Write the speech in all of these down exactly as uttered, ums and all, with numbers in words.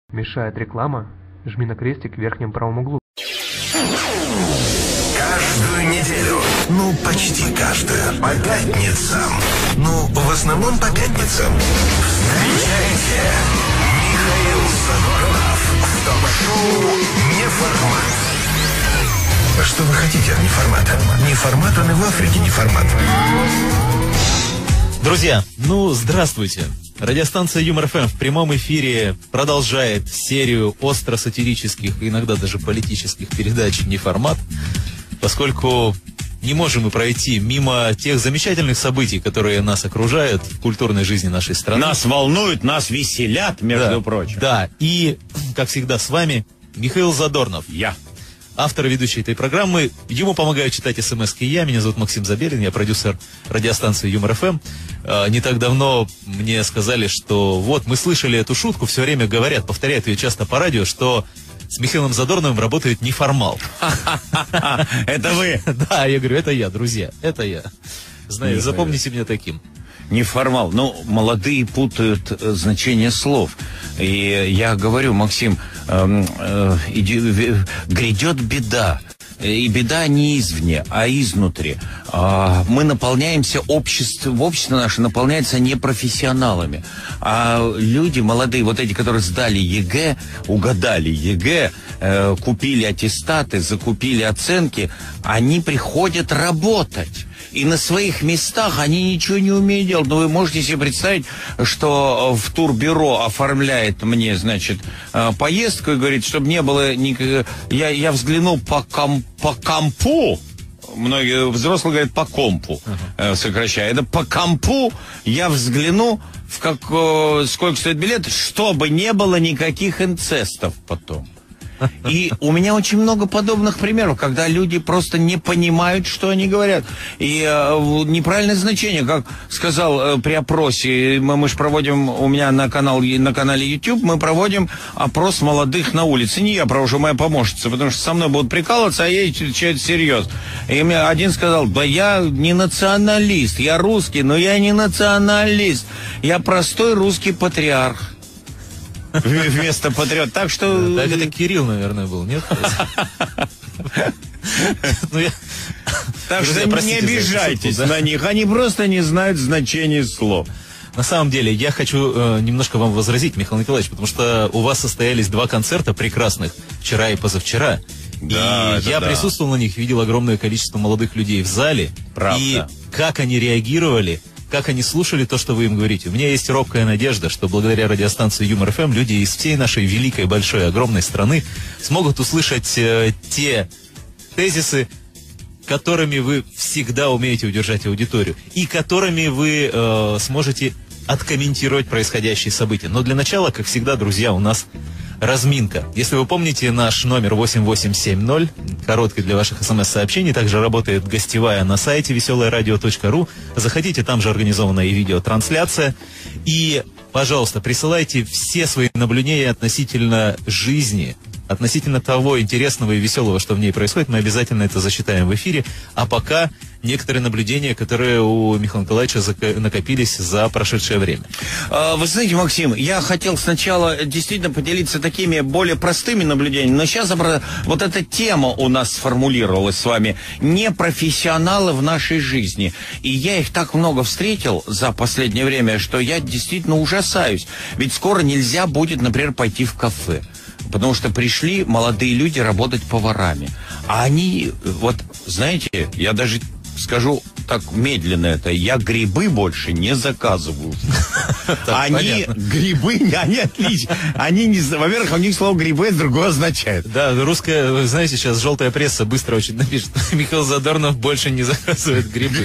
Мешает реклама? Жми на крестик в верхнем правом углу. Каждую неделю, ну почти каждую, по пятницам, ну в основном по пятницам, встречайте Михаил Задорнов в ток-шоу «Неформат». Что вы хотите от неформата? Неформат, он и в Африке неформат. Друзья, ну здравствуйте. Радиостанция Юмор эф эм в прямом эфире продолжает серию остро-сатирических, иногда даже политических передач «Неформат», поскольку не можем мы пройти мимо тех замечательных событий, которые нас окружают в культурной жизни нашей страны. Нас волнуют, нас веселят, между да, прочим. Да, и, как всегда, с вами Михаил Задорнов. Я. Автор и ведущий этой программы. Ему помогаю читать смс-ки я. Меня зовут Максим Забелин, я продюсер радиостанции Юмор эф эм. А, не так давно мне сказали, что вот мы слышали эту шутку, все время говорят, повторяют ее часто по радио, что с Михаилом Задорновым работает неформал. Это вы? Да, я говорю, это я, друзья, это я. Знаете, запомните меня таким. Неформал. Ну, молодые путают э, значение слов. И я говорю, Максим, э, э, иди, э, грядет беда. И беда не извне, а изнутри. А, мы наполняемся, общество, общество наше наполняется непрофессионалами. А люди молодые, вот эти, которые сдали ЕГЭ, угадали ЕГЭ, э, купили аттестаты, закупили оценки, они приходят работать. И на своих местах они ничего не умеют делать. Но вы можете себе представить, что в турбюро оформляет мне, значит, поездку и говорит, чтобы не было никакого... Я, я взглянул по, ком... по компу. Многие взрослые говорят по компу, uh-huh. сокращая. Это по компу я взгляну, в как... сколько стоит билет, чтобы не было никаких инцестов потом. И у меня очень много подобных примеров, когда люди просто не понимают, что они говорят. И э, неправильное значение, как сказал э, при опросе, мы, мы же проводим у меня на, канал, на канале YouTube, мы проводим опрос молодых на улице. Не я провожу, моя помощница, потому что со мной будут прикалываться, а я что-то серьезно. И мне один сказал, да я не националист, я русский, но я не националист, я простой русский патриарх. Вместо патриот. Так что... Так это Кирилл, наверное, был, нет? Так что не обижайтесь на них. Они просто не знают значения слов. На самом деле, я хочу э, немножко вам возразить, Михаил Николаевич, потому что у вас состоялись два концерта прекрасных вчера и позавчера. Да, и я да. присутствовал на них, видел огромное количество молодых людей в зале. Правда. И как они реагировали, как они слушали то, что вы им говорите. У меня есть робкая надежда, что благодаря радиостанции Юмор эф эм люди из всей нашей великой, большой, огромной страны смогут услышать э, те тезисы, которыми вы всегда умеете удержать аудиторию, и которыми вы э, сможете откомментировать происходящие события. Но для начала, как всегда, друзья, у нас разминка. Если вы помните наш номер восемь восемь семь ноль, короткий для ваших смс-сообщений, также работает гостевая на сайте веселое радио точка ру. Заходите, там же организована и видеотрансляция. И, пожалуйста, присылайте все свои наблюдения относительно жизни, относительно того интересного и веселого, что в ней происходит. Мы обязательно это засчитаем в эфире. А пока некоторые наблюдения, которые у Михаила Николаевича накопились за прошедшее время. Вы знаете, Максим, я хотел сначала действительно поделиться такими более простыми наблюдениями, но сейчас вот эта тема у нас сформулировалась с вами. Непрофессионалы в нашей жизни. И я их так много встретил за последнее время, что я действительно ужасаюсь. Ведь скоро нельзя будет, например, пойти в кафе. Потому что пришли молодые люди работать поварами. А они, вот, знаете, я даже скажу так медленно это, я грибы больше не заказываю. Они грибы, они отлично. Они не, во-первых, у них слово грибы другое означает. Да, русская, вы знаете, сейчас желтая пресса быстро очень напишет, Михаил Задорнов больше не заказывает грибы.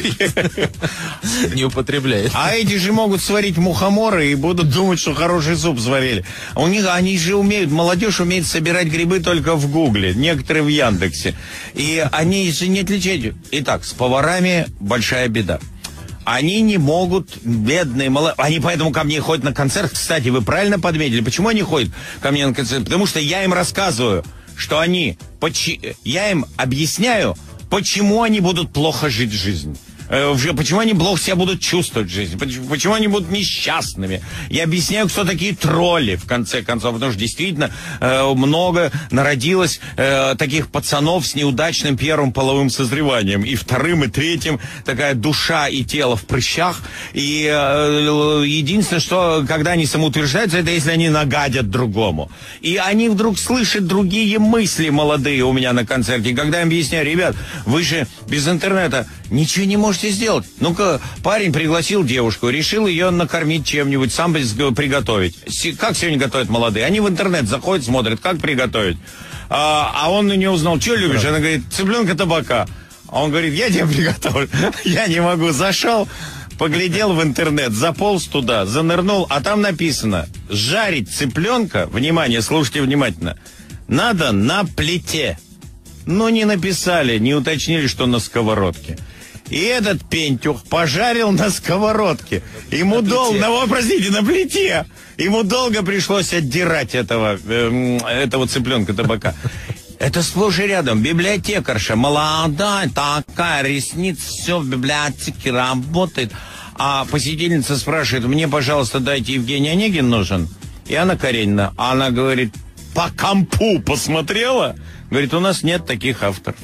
Не употребляет. А эти же могут сварить мухоморы и будут думать, что хороший суп сварили. У них, они же умеют, молодежь умеет собирать грибы только в Гугле, некоторые в Яндексе. И они же не отличают. Итак, с поварами большая беда. Они не могут, бедные, молодые, они поэтому ко мне ходят на концерт. Кстати, вы правильно подметили. Почему они ходят ко мне на концерт? Потому что я им рассказываю, что они, я им объясняю, почему они будут плохо жить жизнь. Почему они плохо себя будут чувствовать в жизни? Почему они будут несчастными? Я объясняю, кто такие тролли, в конце концов. Потому что действительно много народилось таких пацанов с неудачным первым половым созреванием. И вторым, и третьим такая душа и тело в прыщах. И единственное, что когда они самоутверждаются, это если они нагадят другому. И они вдруг слышат другие мысли молодые у меня на концерте. Когда я им объясняю: ребят, вы же без интернета ничего не можете сделать. Ну-ка, парень пригласил девушку, решил ее накормить чем-нибудь, сам приготовить. Как сегодня готовят молодые? Они в интернет заходят, смотрят, как приготовить. А, а он у нее узнал: что любишь? Она говорит: цыпленка табака. А он говорит: я тебе приготовлю. Я не могу. Зашел, поглядел в интернет, заполз туда, занырнул, а там написано: жарить цыпленка, внимание, слушайте внимательно, надо на плите. Но не написали, не уточнили, что на сковородке. И этот пентюх пожарил на сковородке. Ему долго, ну, простите, на плите. Ему долго пришлось отдирать этого, э, этого цыпленка табака. Это сплошь и рядом. Библиотекарша молодая такая, ресниц, все в библиотеке работает. А посетительница спрашивает: мне, пожалуйста, дайте, Евгений Онегин нужен. И Анна Каренина, она говорит: по компу посмотрела? Говорит: у нас нет таких авторов.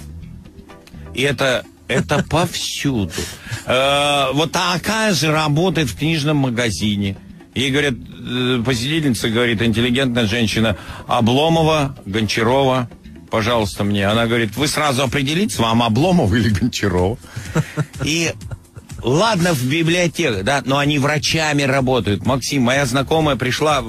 И это... Это повсюду. Э, вот такая же работает в книжном магазине. Ей говорят, э, посетительница говорит, интеллигентная женщина: Обломова, Гончарова, пожалуйста, мне. Она говорит: вы сразу определитесь, вам Обломова или Гончарова. И ладно, в библиотеках, да, но они врачами работают. Максим, моя знакомая пришла в,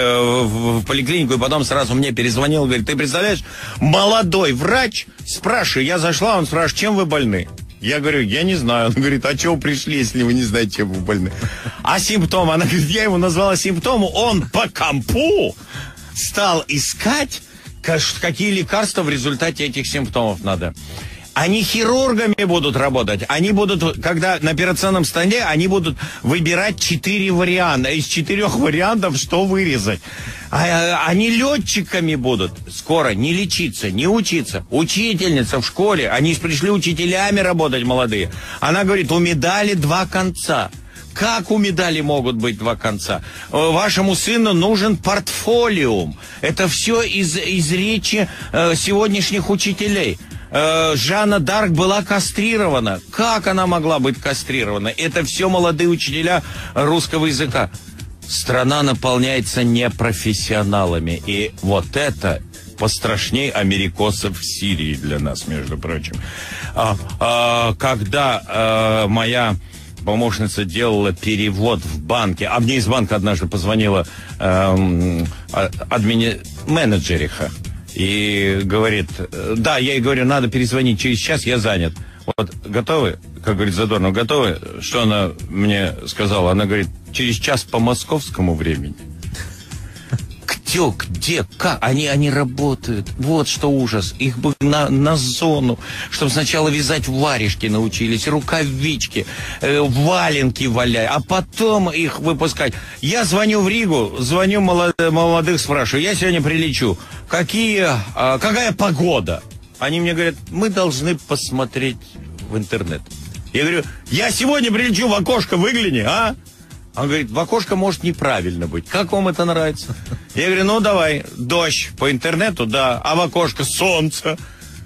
в, в поликлинику и потом сразу мне перезвонила, говорит: ты представляешь, молодой врач, спрашиваю, я зашла, он спрашивает: чем вы больны? Я говорю: я не знаю. Он говорит: а чего вы пришли, если вы не знаете, чем вы больны? А симптомы? Она говорит: я ему назвала симптомы, он по компу стал искать, какие лекарства в результате этих симптомов надо. Они хирургами будут работать. Они будут, когда на операционном столе, они будут выбирать четыре варианта. Из четырех вариантов что вырезать. А, они летчиками будут. Скоро не лечиться, не учиться. Учительница в школе. Они пришли учителями работать, молодые. Она говорит: у медали два конца. Как у медали могут быть два конца? Вашему сыну нужен портфолиум. Это все из, из речи э, сегодняшних учителей. Жанна Дарк была кастрирована. Как она могла быть кастрирована? Это все молодые учителя русского языка. Страна наполняется непрофессионалами. И вот это пострашней америкосов в Сирии для нас, между прочим. А, а, когда а, моя помощница делала перевод в банке, а мне из банка однажды позвонила а, админи... менеджериха. И говорит: да, я ей говорю, надо перезвонить через час, я занят. Вот, готовы? Как говорит Задорнов, готовы? Что она мне сказала? Она говорит: через час по московскому времени. Где, где, как? Они, они работают. Вот что ужас. Их бы на, на зону, чтобы сначала вязать варежки научились, рукавички, э, валенки валяй, а потом их выпускать. Я звоню в Ригу, звоню молод, молодых, спрашиваю: я сегодня прилечу. Какие, а, какая погода? Они мне говорят: мы должны посмотреть в интернет. Я говорю: я сегодня прилечу, в окошко выгляни, а? Он говорит: в окошко может неправильно быть. Как вам это нравится? Я говорю: ну давай, дождь по интернету, да, а в окошко солнце.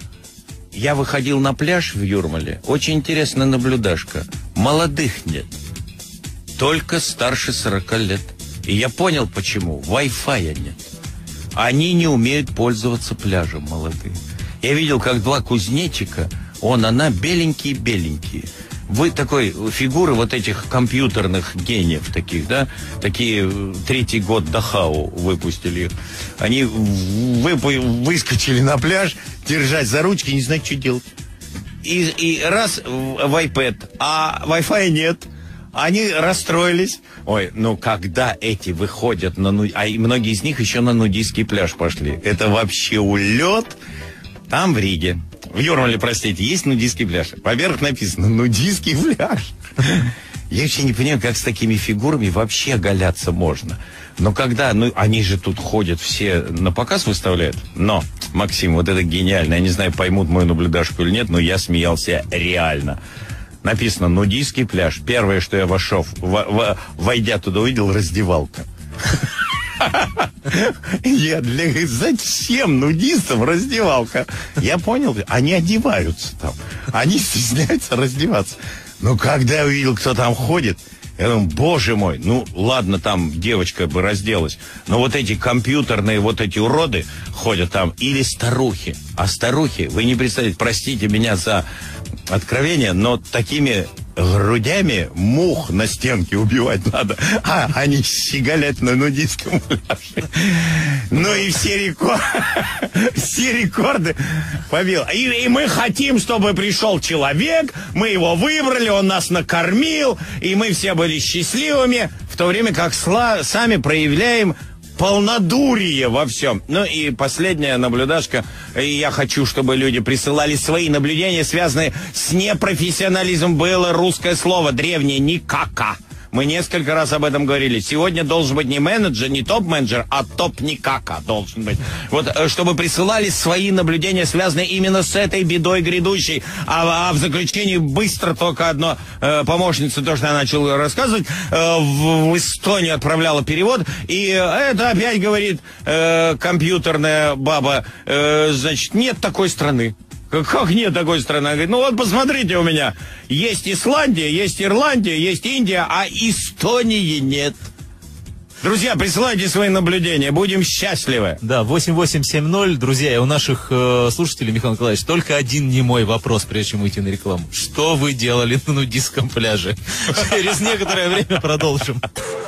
Я выходил на пляж в Юрмале. Очень интересная наблюдашка. Молодых нет. Только старше сорока лет. И я понял, почему. Вай-фая нет. Они не умеют пользоваться пляжем, молодые. Я видел, как два кузнечика, он, она, беленькие-беленькие. Вы такой фигуры вот этих компьютерных гениев таких, да? Такие, третий год Дахау выпустили их. Они выпу- выскочили на пляж, держать за ручки, не знать, что делать. И, и раз в iPad, а Wi-Fi нет. Они расстроились. Ой, ну когда эти выходят на нудистский, а и многие из них еще на нудистский пляж пошли. Это вообще улет. Там в Риге, в Юрмале, простите, есть нудистский пляж. Поверх написано «нудистский пляж». Я вообще не понимаю, как с такими фигурами вообще оголяться можно. Но когда, ну, они же тут ходят, все на показ выставляют. Но, Максим, вот это гениально. Я не знаю, поймут мою наблюдашку или нет, но я смеялся реально. Написано «Нудистский пляж». Первое, что я вошел, в, в, войдя туда, увидел раздевалка. Я для... Зачем нудистам раздевалка? Я понял, они одеваются там. Они стесняются раздеваться. Но когда я увидел, кто там ходит, я думаю, боже мой, ну ладно, там девочка бы разделась, но вот эти компьютерные, вот эти уроды ходят там, или старухи. А старухи, вы не представляете, простите меня за откровение, но такими грудями мух на стенке убивать надо, а они щеголять на нудистском пляже. Ну и все рекорды, все рекорды побил. И, и мы хотим, чтобы пришел человек, мы его выбрали, он нас накормил, и мы все были счастливыми, в то время как сла, сами проявляем полнодурие во всем. Ну и последняя наблюдашка. И я хочу, чтобы люди присылали свои наблюдения, связанные с непрофессионализмом. Было русское слово древнее «никака». Мы несколько раз об этом говорили. Сегодня должен быть не менеджер, не топ-менеджер, а топ-никака должен быть. Вот, чтобы присылали свои наблюдения, связанные именно с этой бедой грядущей. А, а в заключении быстро только одно. Э, помощница, то, что я начал рассказывать, э, в, в Эстонию отправляла перевод. И это опять говорит э, компьютерная баба. Э, значит, нет такой страны. Как нет такой страны? Она говорит, ну вот посмотрите у меня. Есть Исландия, есть Ирландия, есть Индия, а Эстонии нет. Друзья, присылайте свои наблюдения, будем счастливы. Да, восемь восемь семь ноль, друзья, и у наших э, слушателей, Михаил Николаевич, только один немой вопрос, прежде чем выйти на рекламу. Что вы делали на нудистском пляже? Через некоторое время продолжим.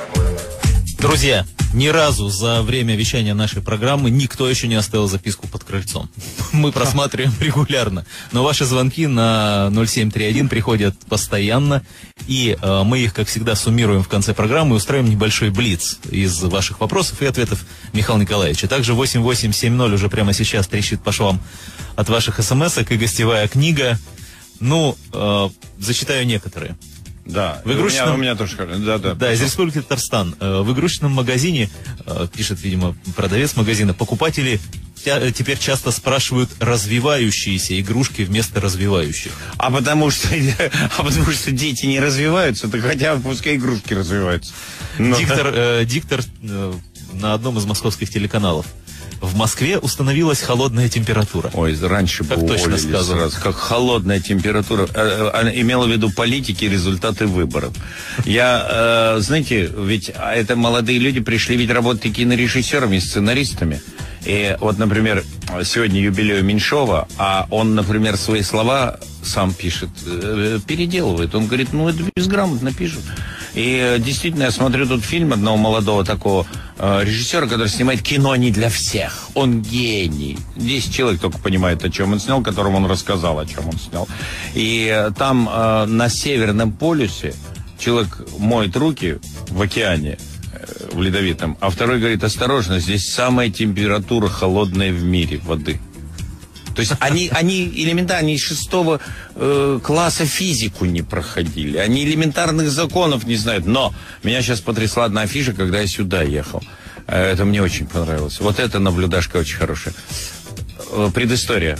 Друзья, ни разу за время вещания нашей программы никто еще не оставил записку под крыльцом. Мы просматриваем регулярно. Но ваши звонки на ноль семь три один приходят постоянно. И э, мы их, как всегда, суммируем в конце программы и устраиваем небольшой блиц из ваших вопросов и ответов Михаила Николаевича. Также восемь восемь семь ноль уже прямо сейчас трещит по швам от ваших смс-ок и гостевая книга. Ну, э, зачитаю некоторые. Да, в игрушечном... у, меня, у меня тоже. Да, да, да, из Республики Татарстан. В игрушечном магазине, пишет, видимо, продавец магазина, покупатели теперь часто спрашивают развивающиеся игрушки вместо развивающих. А потому что, а потому что дети не развиваются, то хотя бы пускай игрушки развиваются. Но... Диктор, э, диктор э, на одном из московских телеканалов. В Москве установилась холодная температура. Ой, раньше бы уволили сразу. Как холодная температура. Она имела в виду политики и результаты выборов. Я, э, знаете, ведь это молодые люди пришли ведь работать и кинорежиссерами, и сценаристами. И вот, например, сегодня юбилей Меньшова, а он, например, свои слова сам пишет, э, переделывает. Он говорит, ну, это безграмотно пишут. И действительно, я смотрю тут фильм одного молодого такого э, режиссера, который снимает кино не для всех. Он гений. Десять человек только понимает, о чем он снял, которому он рассказал, о чем он снял. И э, там э, на Северном полюсе человек моет руки в океане, э, в ледовитом, а второй говорит, осторожно, здесь самая температура холодная в мире воды. То есть они, они элементарно, они из шестого э, класса физику не проходили, они элементарных законов не знают. Но меня сейчас потрясла одна афиша, когда я сюда ехал. Э, это мне очень понравилось. Вот эта наблюдашка очень хорошая. Э, предыстория.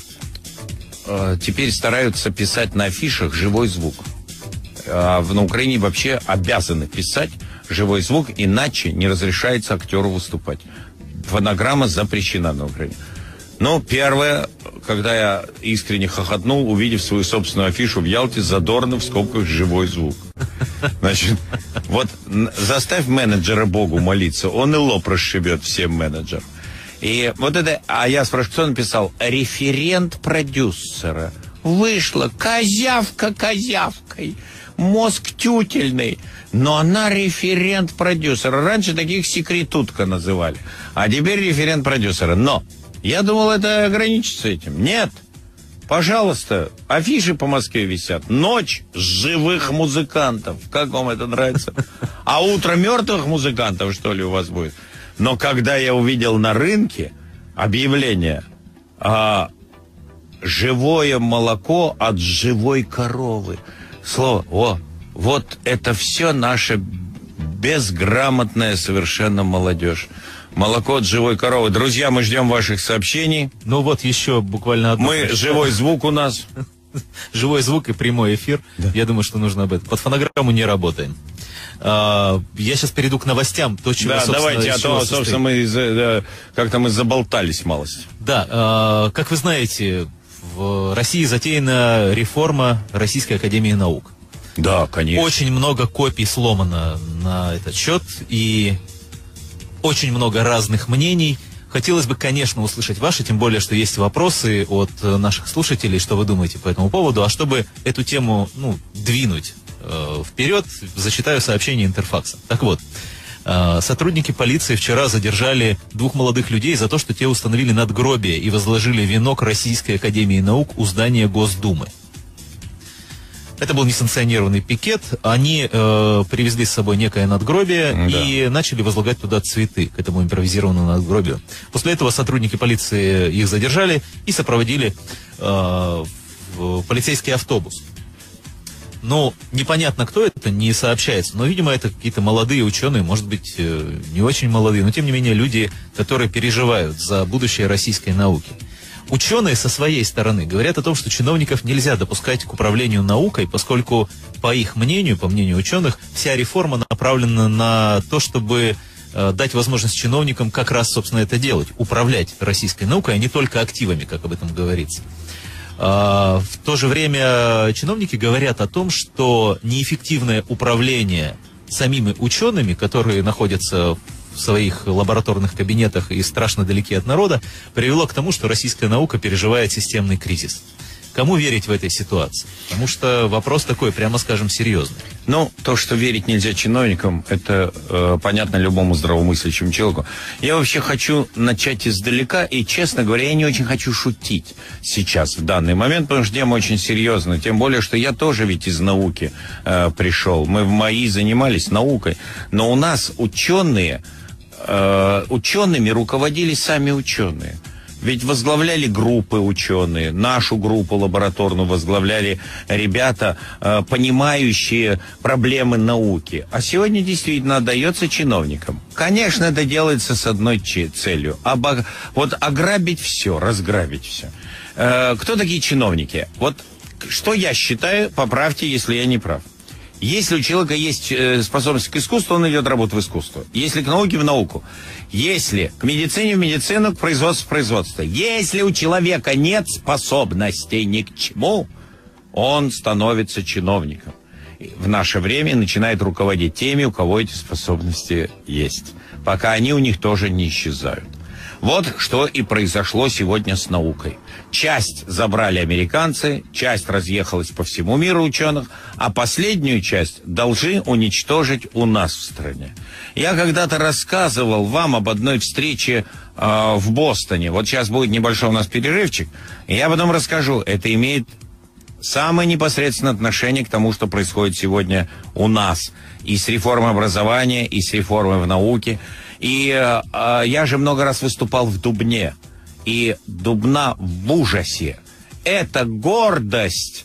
Э, теперь стараются писать на афишах живой звук. А на Украине вообще обязаны писать живой звук, иначе не разрешается актеру выступать. Фонограмма запрещена на Украине. Ну, первое, когда я искренне хохотнул, увидев свою собственную афишу в Ялте, задорно в скобках живой звук. Значит, вот заставь менеджера Богу молиться, он и лоб расшибет всем менеджерам. И вот это, а я спрашиваю, кто написал? Референт продюсера. Вышла козявка козявкой, мозг тютельный. Но она референт продюсера. Раньше таких секретутка называли, а теперь референт продюсера. Но я думал, это ограничится этим. Нет. Пожалуйста, афиши по Москве висят. Ночь живых музыкантов. Как вам это нравится? А утро мертвых музыкантов, что ли, у вас будет? Но когда я увидел на рынке объявление а, «Живое молоко от живой коровы». Слово, о, вот это все наша безграмотная совершенно молодежь. Молоко от живой коровы. Друзья, мы ждем ваших сообщений. Ну вот еще буквально одно. Мы, живой звук у нас. живой звук и прямой эфир. Да. Я думаю, что нужно об этом. Под фонограмму не работаем. А, я сейчас перейду к новостям. То, чего, да, давайте, а то, собственно, мы да, как-то мы заболтались малость. Да, а, как вы знаете, в России затеяна реформа Российской академии наук. Да, конечно. Очень много копий сломано на этот счет, и очень много разных мнений. Хотелось бы, конечно, услышать ваши, тем более, что есть вопросы от наших слушателей, что вы думаете по этому поводу. А чтобы эту тему, ну, двинуть э, вперед, зачитаю сообщение Интерфакса. Так вот, э, сотрудники полиции вчера задержали двух молодых людей за то, что те установили надгробие и возложили венок Российской академии наук у здания Госдумы. Это был несанкционированный пикет. Они э, привезли с собой некое надгробие, да, и начали возлагать туда цветы, к этому импровизированному надгробию. После этого сотрудники полиции их задержали и сопроводили э, в полицейский автобус. Ну, непонятно, кто это, не сообщается. Но, видимо, это какие-то молодые ученые, может быть, э, не очень молодые, но, тем не менее, люди, которые переживают за будущее российской науки. Ученые со своей стороны говорят о том, что чиновников нельзя допускать к управлению наукой, поскольку, по их мнению, по мнению ученых, вся реформа направлена на то, чтобы э, дать возможность чиновникам как раз, собственно, это делать, управлять российской наукой, а не только активами, как об этом говорится. Э, в то же время чиновники говорят о том, что неэффективное управление самими учеными, которые находятся в своих лабораторных кабинетах и страшно далеки от народа, привело к тому, что российская наука переживает системный кризис. Кому верить в этой ситуации? Потому что вопрос такой, прямо скажем, серьезный. Ну, то, что верить нельзя чиновникам, это э, понятно любому здравомыслящему человеку. Я вообще хочу начать издалека, и, честно говоря, я не очень хочу шутить сейчас, в данный момент, потому что тема очень серьезная. Тем более, что я тоже ведь из науки э, пришел. Мы в МАИ занимались наукой, но у нас ученые... учеными руководили сами ученые. Ведь возглавляли группы ученые, нашу группу лабораторную возглавляли ребята, понимающие проблемы науки. А сегодня действительно отдается чиновникам. Конечно, это делается с одной целью. Обо... Вот ограбить все, разграбить все. Кто такие чиновники? Вот что я считаю, поправьте, если я не прав. Если у человека есть способность к искусству, он идет работать в искусство. Если к науке, в науку. Если к медицине, в медицину, к производству, в производство. Если у человека нет способностей ни к чему, он становится чиновником. В наше время начинает руководить теми, у кого эти способности есть. Пока они у них тоже не исчезают. Вот что и произошло сегодня с наукой. Часть забрали американцы, часть разъехалась по всему миру ученых, а последнюю часть должны уничтожить у нас в стране. Я когда-то рассказывал вам об одной встрече э, в Бостоне. Вот сейчас будет небольшой у нас перерывчик, и я потом расскажу. Это имеет самое непосредственное отношение к тому, что происходит сегодня у нас. И с реформой образования, и с реформой в науке. И э, я же много раз выступал в Дубне. И Дубна в ужасе. Это гордость.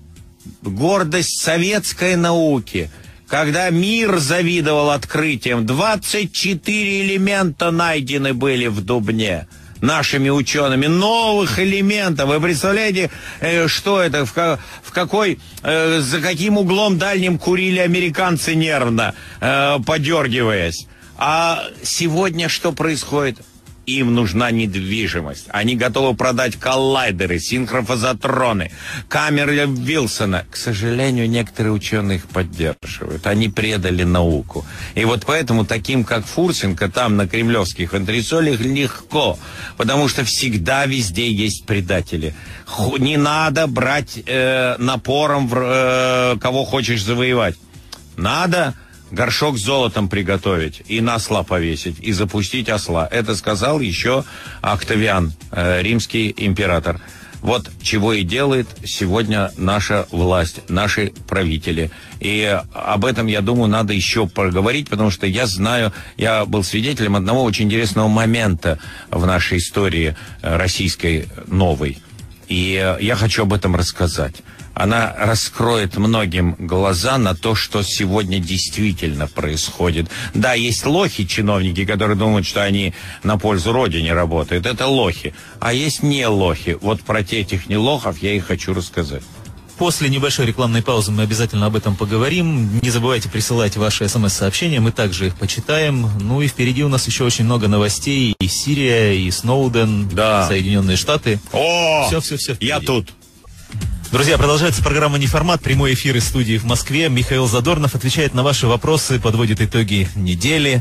Гордость советской науки. Когда мир завидовал открытиям, двадцать четыре элемента найдены были в Дубне нашими учеными, новых элементов. Вы представляете, э, что это, в, в какой, э, за каким углом дальним курили американцы нервно, э, подергиваясь. А сегодня что происходит? Им нужна недвижимость. Они готовы продать коллайдеры, синхрофазотроны, камеры Вилсона. К сожалению, некоторые ученые их поддерживают. Они предали науку. И вот поэтому таким, как Фурсенко, там на кремлевских антресолях легко. Потому что всегда везде есть предатели. Не надо брать э, напором, в, э, кого хочешь завоевать. Надо... горшок с золотом приготовить и на осла повесить, и запустить осла. Это сказал еще Октавиан, э, римский император. Вот чего и делает сегодня наша власть, наши правители. И об этом, я думаю, надо еще поговорить, потому что я знаю, я был свидетелем одного очень интересного момента в нашей истории российской новой. И я хочу об этом рассказать. она раскроет многим глаза на то, что сегодня действительно происходит. Да, есть лохи, чиновники, которые думают, что они на пользу Родине работают. Это лохи. А есть не лохи. Вот про этих не лохов я и хочу рассказать. После небольшой рекламной паузы мы обязательно об этом поговорим. Не забывайте присылать ваши смс-сообщения, мы также их почитаем. Ну и впереди у нас еще очень много новостей. И Сирия, и Сноуден, да. Соединенные Штаты. О, все-все-все. Я тут. Друзья, продолжается программа «Неформат». Прямой эфир из студии в Москве. Михаил Задорнов отвечает на ваши вопросы, подводит итоги недели.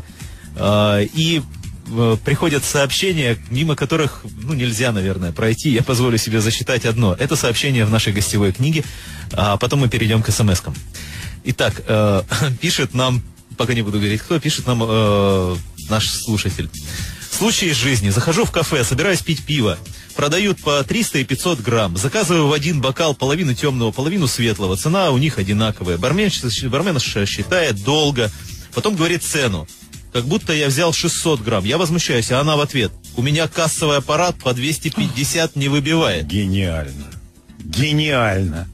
И приходят сообщения, мимо которых, ну, нельзя, наверное, пройти. Я позволю себе засчитать одно. Это сообщение в нашей гостевой книге, а потом мы перейдем к смс-кам. Итак, э, пишет нам, пока не буду говорить, кто, пишет нам э, наш слушатель. Случай из жизни. Захожу в кафе, собираюсь пить пиво. Продают по триста и пятьсот грамм. Заказываю в один бокал половину темного, половину светлого. Цена у них одинаковая. Бармен, бармен считает долго. Потом говорит цену. Как будто я взял шестьсот грамм. Я возмущаюсь, а она в ответ: у меня кассовый аппарат по двести пятьдесят не выбивает. Гениально. Гениально.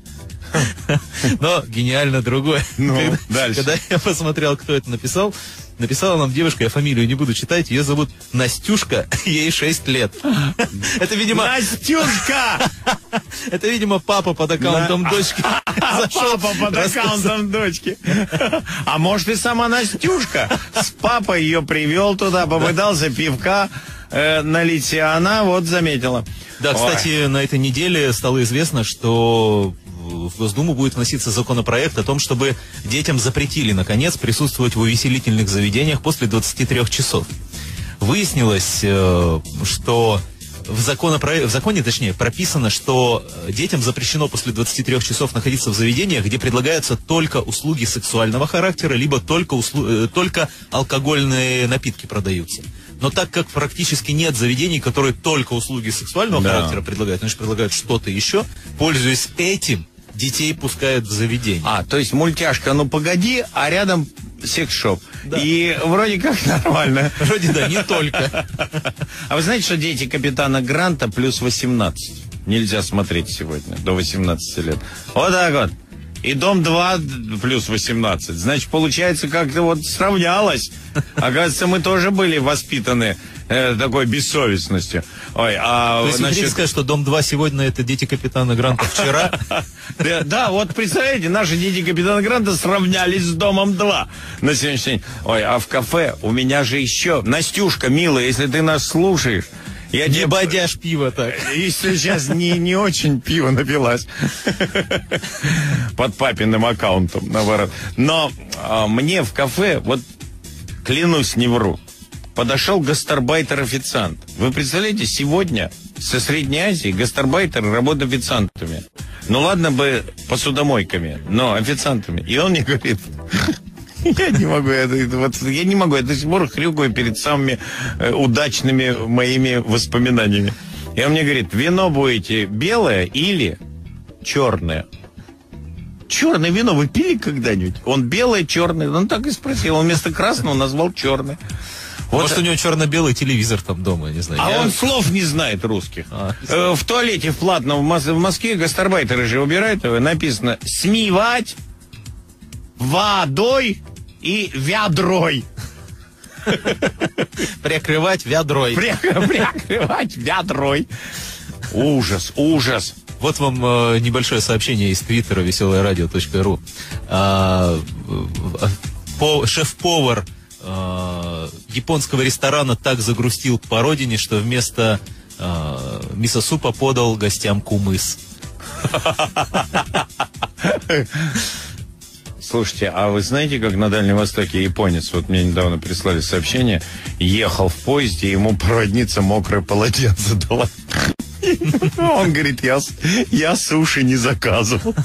Но гениально другое. Ну, когда, дальше. Когда я посмотрел, кто это написал, написала нам девушка, я фамилию не буду читать, ее зовут Настюшка, ей шесть лет. Это, видимо... Настюшка! Это, видимо, папа под аккаунтом дочки. Папа под аккаунтом дочки. А может и сама Настюшка. С папой ее привел туда, попытался пивка э, налить, и она вот заметила. Да, кстати, Ой. на этой неделе стало известно, что в Госдуму будет вноситься законопроект о том, чтобы детям запретили, наконец, присутствовать в увеселительных заведениях после двадцати трёх часов. Выяснилось, что в, законопро... в законе, точнее, прописано, что детям запрещено после двадцати трёх часов находиться в заведениях, где предлагаются только услуги сексуального характера, либо только, услу... только алкогольные напитки продаются. Но так как практически нет заведений, которые только услуги сексуального да. характера предлагают, значит, предлагают что-то еще, пользуясь этим, детей пускают в заведение. А, то есть мультяшка, ну погоди, а рядом секс-шоп. Да. И вроде как нормально. Вроде да, не только. А вы знаете, что дети капитана Гранта плюс восемнадцать? Нельзя смотреть сегодня, до восемнадцати лет. Вот так вот. И Дом-два плюс восемнадцать. Значит, получается, как-то вот сравнялось. Оказывается, мы тоже были воспитаны э, такой бессовестностью. Ой, а, то есть вы хотите сказать, что Дом-два сегодня это дети капитана Гранта вчера? Да, вот представляете, наши дети капитана Гранта сравнялись с Домом-два на сегодняшний день. Ой, а в кафе у меня же еще... Настюшка, милая, если ты нас слушаешь... Я не тебе... бодяшь пиво так. Если сейчас не, не очень пиво напилась. Под папиным аккаунтом, наоборот. Но а, мне в кафе, вот клянусь, не вру, подошел гастарбайтер-официант. Вы представляете, сегодня со Средней Азии гастарбайтеры работают официантами. Ну ладно бы посудомойками, но официантами. И он мне говорит... Я не могу, это, вот, я не могу, я до сих пор хрюкаю перед самыми э, удачными моими воспоминаниями. И он мне говорит: вино будете белое или черное? Черное вино вы пили когда-нибудь? Он белое, черное, он так и спросил, он вместо красного назвал черное. Вот. Может, у него черно-белый телевизор там дома, я не знаю. А я... он слов не знает русских. А, э, в туалете в платном в, Мос- в Москве гастарбайтеры же убирают, написано «смивать водой и вядрой». Прикрывать вядрой. Прикрывать вядрой. Ужас, ужас. Вот вам э, небольшое сообщение из твиттера веселое радио точка ру. А, по, шеф-повар э, японского ресторана так загрустил по родине, что вместо э, мисо-супа подал гостям кумыс. Слушайте, а вы знаете, как на Дальнем Востоке японец, вот мне недавно прислали сообщение, ехал в поезде, ему проводница мокрое полотенце дала. Он говорит: я, я суши не заказывал.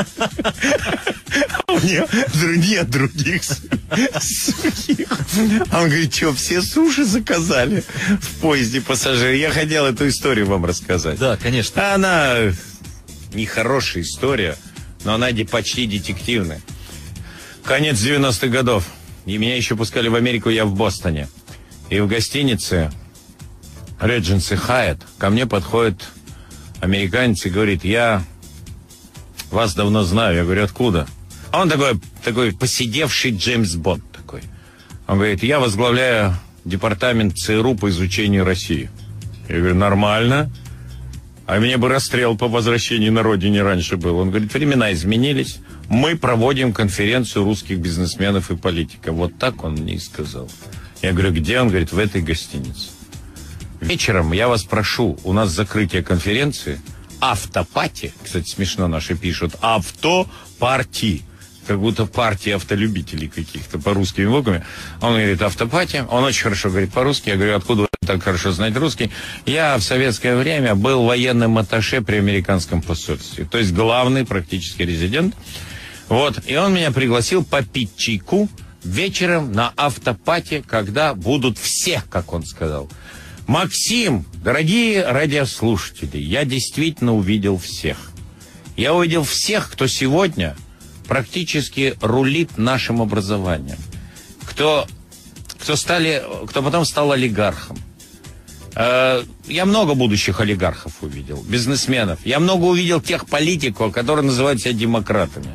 А у меня нет других сухих. А он говорит: что, все суши заказали в поезде пассажиры? Я хотел эту историю вам рассказать. Да, конечно. Она нехорошая история, но она почти детективная. Конец девяностых годов. И меня еще пускали в Америку, я в Бостоне. И в гостинице Regency Hyatt ко мне подходит американец и говорит: я вас давно знаю. Я говорю, откуда? А он такой, такой посидевший Джеймс Бонд такой. Он говорит, я возглавляю департамент ЦРУ по изучению России. Я говорю, нормально. А мне бы расстрел по возвращении на родине раньше был. Он говорит, времена изменились. Мы проводим конференцию русских бизнесменов и политиков. Вот так он мне и сказал. Я говорю, где? Он говорит, в этой гостинице. Вечером я вас прошу, у нас закрытие конференции, автопати, кстати, смешно наши пишут, автопарти, как будто партия автолюбителей каких-то по русским буквам. Он говорит, автопати, он очень хорошо говорит по-русски. Я говорю, откуда вы так хорошо знаете русский? Я в советское время был военным атташе при американском посольстве, то есть главный практически резидент. Вот, и он меня пригласил попить чайку вечером на автопати, когда будут все, как он сказал. Максим, дорогие радиослушатели, я действительно увидел всех. Я увидел всех, кто сегодня практически рулит нашим образованием. Кто, кто, стали, кто потом стал олигархом. Э, я много будущих олигархов увидел, бизнесменов. Я много увидел тех политиков, которые называют себя демократами.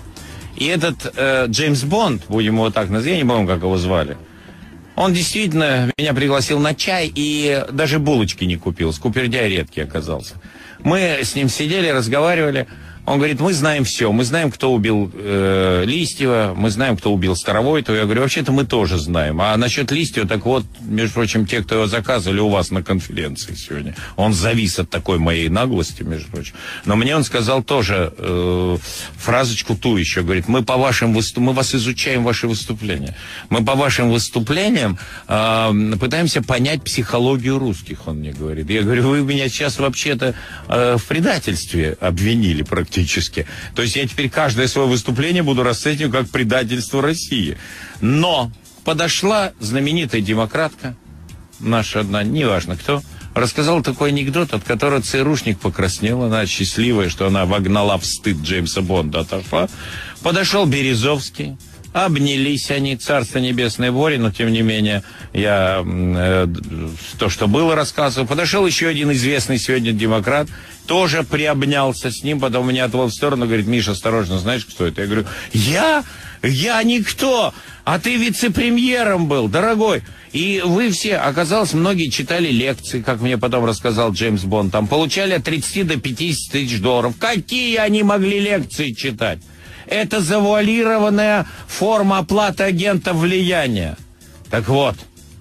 И этот э, Джеймс Бонд, будем его так называть, я не помню, как его звали, он действительно меня пригласил на чай и даже булочки не купил. Скупердяй редкий оказался. Мы с ним сидели, разговаривали. Он говорит, мы знаем все. Мы знаем, кто убил э, Листьева, мы знаем, кто убил Старовойтова. Я говорю, вообще-то мы тоже знаем. А насчет Листьева, так вот, между прочим, те, кто его заказывали, у вас на конференции сегодня. Он завис от такой моей наглости, между прочим. Но мне он сказал тоже э, фразочку ту еще. Говорит, мы по вашим выступ... мы вас изучаем, ваши выступления. Мы по вашим выступлениям э, пытаемся понять психологию русских, он мне говорит. Я говорю, вы меня сейчас вообще-то э, в предательстве обвинили практически. То есть я теперь каждое свое выступление буду расценивать как предательство России. Но подошла знаменитая демократка, наша одна, неважно кто, рассказала такой анекдот, от которого ЦРУшник покраснел. Она счастливая, что она вогнала в стыд Джеймса Бонда, отошла. Подошел Березовский. Обнялись они, царство небесное воре, но тем не менее я э, то, что было, рассказывал. Подошел еще один известный сегодня демократ, тоже приобнялся с ним, потом меня отвел в сторону, говорит, Миша, осторожно, знаешь, кто это? Я говорю, я? Я никто, а ты вице-премьером был, дорогой. И вы все, оказалось, многие читали лекции, как мне потом рассказал Джеймс Бонд, там получали от тридцати до пятидесяти тысяч долларов. Какие они могли лекции читать? Это завуалированная форма оплаты агентов влияния. Так вот,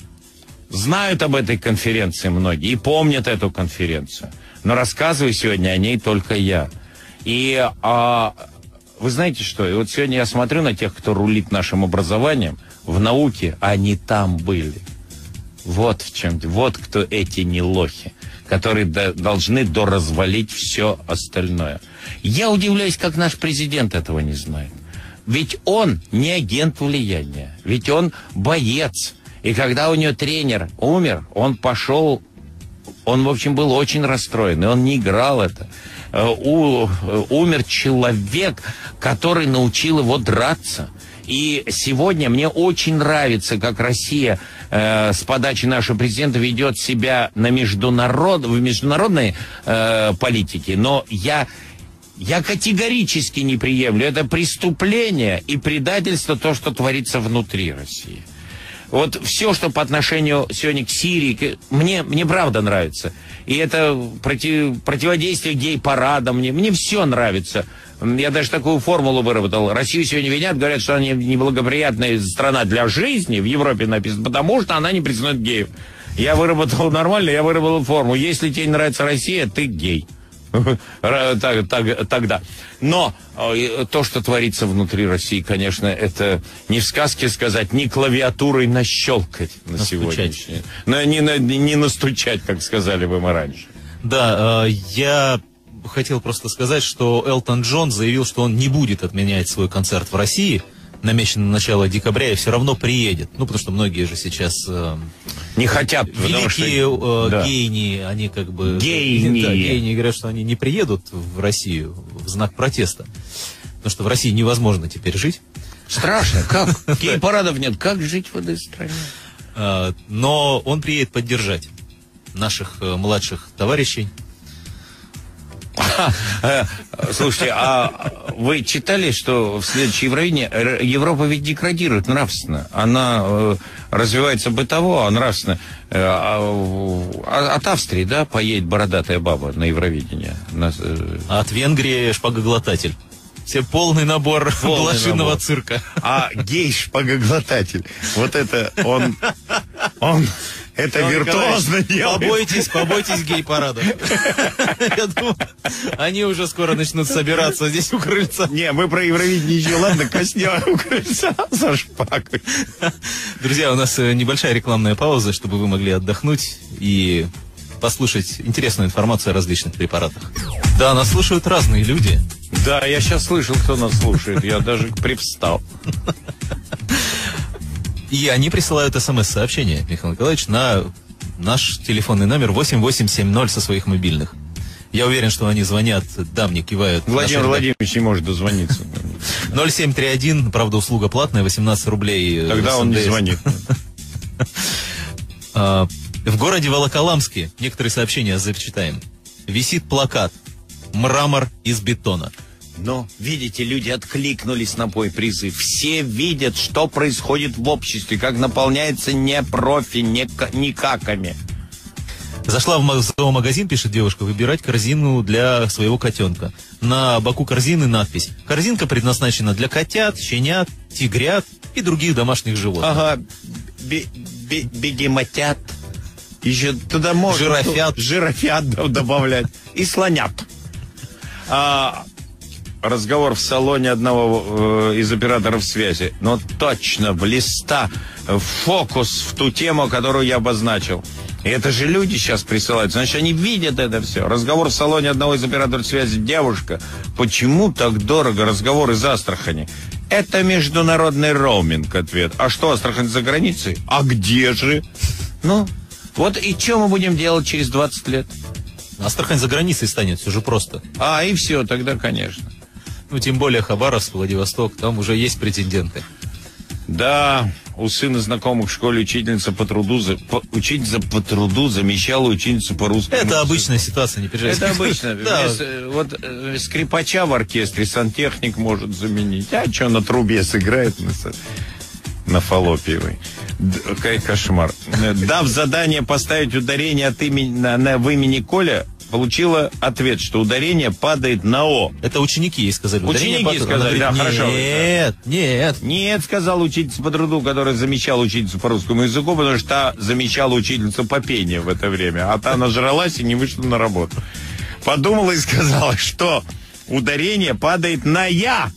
знают об этой конференции многие и помнят эту конференцию. Но рассказываю сегодня о ней только я. И а, вы знаете что? И вот сегодня я смотрю на тех, кто рулит нашим образованием в науке, они там были. Вот в чем, вот кто эти не лохи, которые до, должны доразвалить все остальное. Я удивляюсь, как наш президент этого не знает. Ведь он не агент влияния, ведь он боец. И когда у него тренер умер, он пошел, он, в общем, был очень расстроен, и он не играл это. У, умер человек, который научил его драться. И сегодня мне очень нравится, как Россия э, с подачи нашего президента ведет себя на международ, в международной э, политике. Но я, я категорически не приемлю. Это преступление и предательство, то, что творится внутри России. Вот все, что по отношению сегодня к Сирии, мне, мне правда нравится. И это против, противодействие гей-парадам, мне, мне все нравится. Я даже такую формулу выработал. Россию сегодня винят, говорят, что она неблагоприятная страна для жизни. В Европе написано, потому что она не признает геев. Я выработал нормально, я выработал форму. Если тебе не нравится Россия, ты гей. Так, так, тогда. Но то, что творится внутри России, конечно, это не в сказке сказать, не клавиатурой нащелкать на сегодняшний. Но не, не настучать, как сказали бы мы раньше. Да, я хотел просто сказать, что Элтон Джон заявил, что он не будет отменять свой концерт в России, намеченный на начало декабря, и все равно приедет. Ну, потому что многие же сейчас э, не хотят, великие что, э, да. гейни, они как бы... Гейни. Да, гейни говорят, что они не приедут в Россию в знак протеста. Потому что в России невозможно теперь жить. Страшно. Как? Гей-парадов нет. Как жить в этой стране? Но он приедет поддержать наших младших товарищей. Слушайте, а вы читали, что в следующее Евровидение Европа ведь деградирует нравственно. Она развивается бытово, а нравственно. От Австрии, да, поедет бородатая баба на Евровидение. А от Венгрии шпагоглотатель. Все полный набор блошиного цирка. А гей-шпагоглотатель, вот это он... он это виртуозно делает. Побойтесь, побойтесь гей-парада. Я думаю, они уже скоро начнут собираться здесь у крыльца. Не, мы про Евровидение еще, ладно, коснем у крыльца со шпагой. Друзья, у нас небольшая рекламная пауза, чтобы вы могли отдохнуть и послушать интересную информацию о различных препаратах. Да, нас слушают разные люди. Да, я сейчас слышал, кто нас слушает. Я даже привстал. И они присылают смс-сообщение, Михаил Николаевич, на наш телефонный номер восемь восемь семь ноль со своих мобильных. Я уверен, что они звонят, да, мне кивают. Владимир Владимирович не может дозвониться. ноль семь три один, правда, услуга платная, восемнадцать рублей. Тогда он не звонит. В городе Волоколамске, некоторые сообщения зачитаем, висит плакат «Мрамор из бетона». Но, видите, люди откликнулись на мой призыв. Все видят, что происходит в обществе, как наполняется не профи, не, не каками. Зашла в зоомагазин, пишет девушка, выбирать корзину для своего котенка. На боку корзины надпись: корзинка предназначена для котят, щенят, тигрят и других домашних животных. Ага, бегемотят. Еще туда можно жирафят, жирафят добавлять. И слонят. А... Разговор в салоне одного э, из операторов связи. Но точно, в листа, фокус в ту тему, которую я обозначил. И это же люди сейчас присылают. Значит, они видят это все. Разговор в салоне одного из операторов связи. Девушка, почему так дорого разговор из Астрахани? Это международный роуминг, ответ. А что, Астрахань за границей? А где же? Ну, вот и что мы будем делать через двадцать лет? Астрахань за границей станет, все же просто. А, и все, тогда, конечно. Ну, тем более Хабаровск, Владивосток, там уже есть претенденты. Да, у сына знакомых в школе учительница по труду, за, по, учительница по труду замещала учительницу по русскому. Это обычная ситуация, не переживайте. Это обычно. Да. Вот э, скрипача в оркестре сантехник может заменить. А что на трубе сыграет на, на фаллопиевой? Какой кошмар. Дав задание поставить ударение от имени, на, на, в имени Коля, получила ответ, что ударение падает на О. Это ученики ей сказали. Ученики падает, сказали, да, нет, хорошо. Нет, нет. Нет, сказал учительница по труду, которая замещала учительницу по русскому языку, потому что та замещала учительницу по пению в это время, а та нажралась и не вышла на работу. Подумала и сказала, что ударение падает на Я.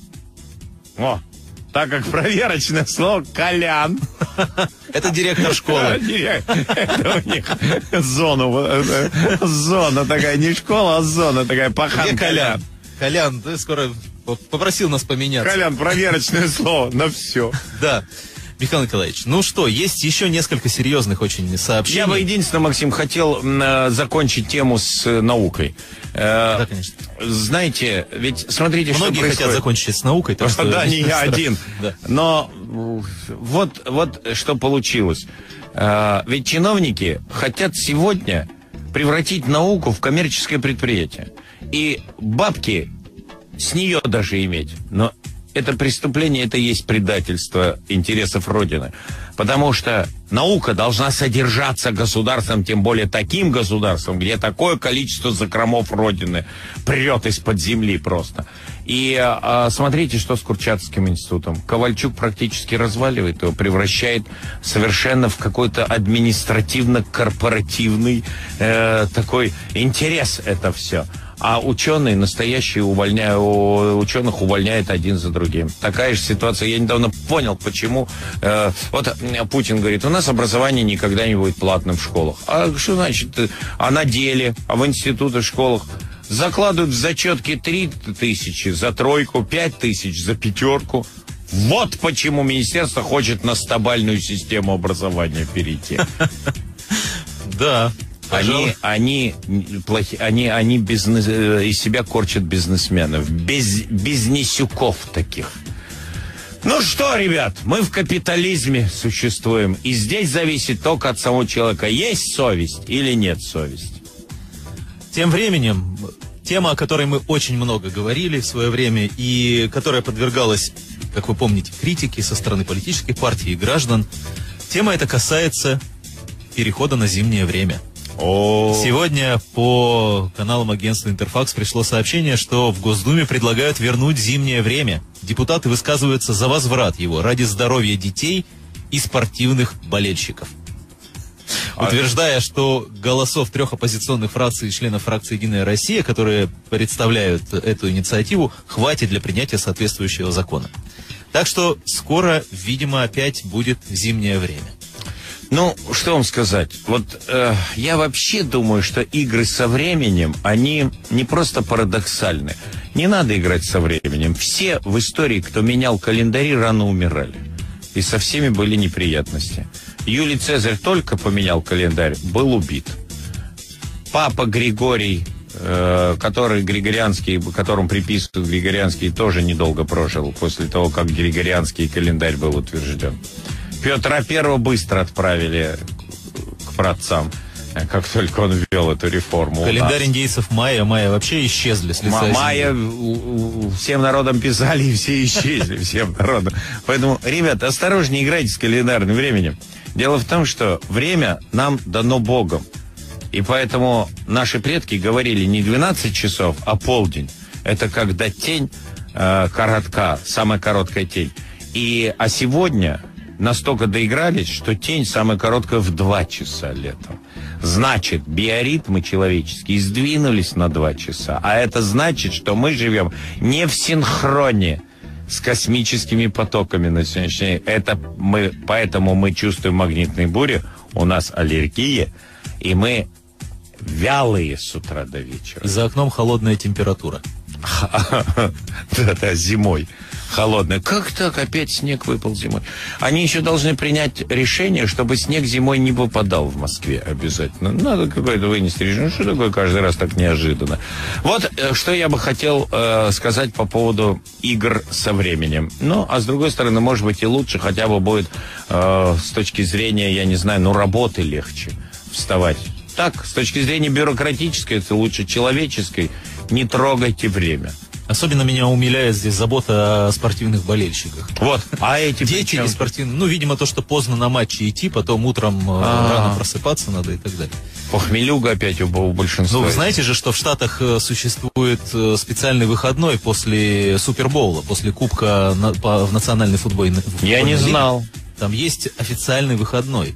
О, так как проверочное слово «колян». Это директор школы. Это у них зона, зона такая, не школа, а зона такая, пахан Колян. Колян, ты скоро попросил нас поменяться. Колян, проверочное слово на все. Да. Михаил Николаевич, ну что, есть еще несколько серьезных очень сообщений. Я бы единственное, Максим, хотел э, закончить тему с э, наукой. Э, да, конечно. Знаете, ведь смотрите, Многие что происходит. хотят закончить с наукой. Так что... Да, не я один. Да. Но вот, вот что получилось. Э, ведь чиновники хотят сегодня превратить науку в коммерческое предприятие. И бабки с нее даже иметь. Но это преступление, это и есть предательство интересов Родины. Потому что наука должна содержаться государством, тем более таким государством, где такое количество закромов Родины прет из-под земли просто. И а, смотрите, что с Курчатовским институтом. Ковальчук практически разваливает его, превращает совершенно в какой-то административно-корпоративный э, такой интерес это все. А ученые настоящие увольняют, ученых увольняют один за другим. Такая же ситуация. Я недавно понял, почему. Э, вот Путин говорит, у нас образование никогда не будет платным в школах. А что значит? А на деле, а в институтах, в школах закладывают в зачетки три тысячи за тройку, пять тысяч за пятерку. Вот почему министерство хочет на стабильную систему образования перейти. Да. Они, они, плохи, они, они бизнес, из себя корчат бизнесменов, без, бизнесюков таких. Ну что, ребят, мы в капитализме существуем, и здесь зависит только от самого человека, есть совесть или нет совести. Тем временем, тема, о которой мы очень много говорили в свое время и которая подвергалась, как вы помните, критике со стороны политических партий и граждан. Тема эта касается перехода на зимнее время. О. Сегодня по каналам агентства «Интерфакс» пришло сообщение, что в Госдуме предлагают вернуть зимнее время. Депутаты высказываются за возврат его ради здоровья детей и спортивных болельщиков. Утверждая, что голосов трех оппозиционных фракций и членов фракции «Единая Россия», которые представляют эту инициативу, хватит для принятия соответствующего закона. Так что скоро, видимо, опять будет зимнее время. Ну, что вам сказать? Вот э, я вообще думаю, что игры со временем, они не просто парадоксальны. Не надо играть со временем. Все в истории, кто менял календари, рано умирали. И со всеми были неприятности. Юлий Цезарь только поменял календарь, был убит. Папа Григорий, э, который григорианский, которому приписывают григорианский, тоже недолго прожил после того, как григорианский календарь был утвержден. Петра Первого быстро отправили к праотцам, как только он ввел эту реформу. Календарь индейцев майя, майя вообще исчезли с лица земли. Майя всем народам писали, и все исчезли, всем народам. Поэтому, ребята, осторожнее играйте с календарным временем. Дело в том, что время нам дано Богом. И поэтому наши предки говорили не двенадцать часов, а полдень. Это когда тень э, коротка, самая короткая тень. И, а сегодня настолько доигрались, что тень самая короткая в два часа летом. Значит, биоритмы человеческие сдвинулись на два часа. А это значит, что мы живем не в синхроне с космическими потоками на сегодняшний день. Это мы, поэтому мы чувствуем магнитные бури, у нас аллергия, и мы вялые с утра до вечера. И за окном холодная температура. Да-да, зимой холодная. Как так? Опять снег выпал зимой. Они еще должны принять решение, чтобы снег зимой не выпадал в Москве обязательно. Надо какой-то вынести решение. Что такое каждый раз так неожиданно? Вот что я бы хотел э, сказать по поводу игр со временем. Ну, а с другой стороны, может быть и лучше, хотя бы будет э, с точки зрения, я не знаю, ну, работы легче вставать. Так, с точки зрения бюрократической, это лучше человеческой. Не трогайте время. Особенно меня умиляет здесь забота о спортивных болельщиках. Вот, а эти дети не спортивные. Ну, видимо, то, что поздно на матче идти, потом утром А-а-а. рано просыпаться надо и так далее. Похмелюга опять у, у большинства. Ну, вы знаете же, что в Штатах существует специальный выходной после Супербоула, после Кубка на, по, в национальной футбольной лиге. Я не знал. Там есть официальный выходной.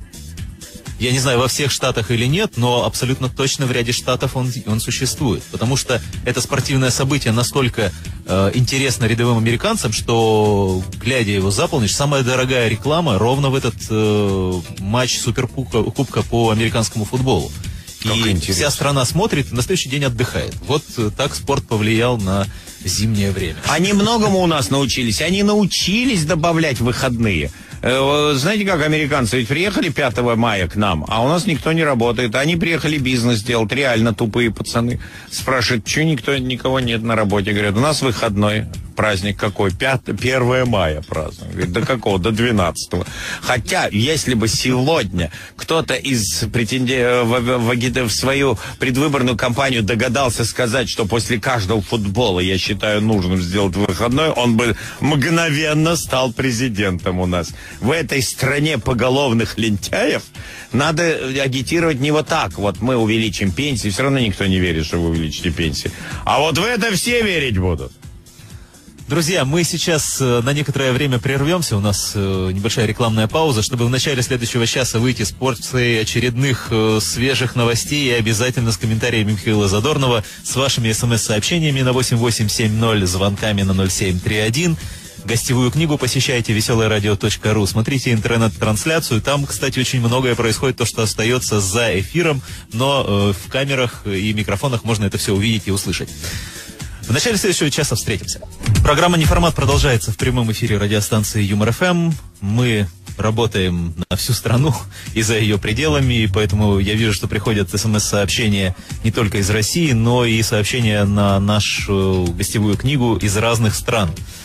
Я не знаю, во всех штатах или нет, но абсолютно точно в ряде штатов он, он существует. Потому что это спортивное событие настолько э, интересно рядовым американцам, что, глядя его заполнишь, самая дорогая реклама ровно в этот э, матч Суперкубка Кубка по американскому футболу. Как и интересно. Вся страна смотрит, на следующий день отдыхает. Вот э, так спорт повлиял на зимнее время. Они многому у нас научились. Они научились добавлять выходные. Знаете, как американцы ведь приехали пятого мая к нам, а у нас никто не работает. Они приехали бизнес делать, реально тупые пацаны. Спрашивают, что никто, никого нет на работе. Говорят, у нас выходной. Праздник какой? первое мая празднуем. Говорит, до какого? До двенадцатого. Хотя, если бы сегодня кто-то из претендентов в, в, в свою предвыборную кампанию догадался сказать, что после каждого футбола, я считаю, нужным сделать выходной, он бы мгновенно стал президентом у нас. В этой стране поголовных лентяев надо агитировать не вот так. Вот мы увеличим пенсии. Все равно никто не верит, что вы увеличите пенсии. А вот в это все верить будут. Друзья, мы сейчас э, на некоторое время прервемся. У нас э, небольшая рекламная пауза, чтобы в начале следующего часа выйти с порцией очередных э, свежих новостей и обязательно с комментариями Михаила Задорнова, с вашими смс-сообщениями на восемь восемь семь ноль, звонками на ноль семь три один. Гостевую книгу посещайте веселое радио точка ру. Смотрите интернет-трансляцию. Там, кстати, очень многое происходит, то, что остается за эфиром, но э, в камерах и микрофонах можно это все увидеть и услышать. В начале следующего часа встретимся. Программа «Неформат» продолжается в прямом эфире радиостанции Юмор эф эм. Мы работаем на всю страну и за ее пределами, и поэтому я вижу, что приходят смс-сообщения не только из России, но и сообщения на нашу гостевую книгу из разных стран.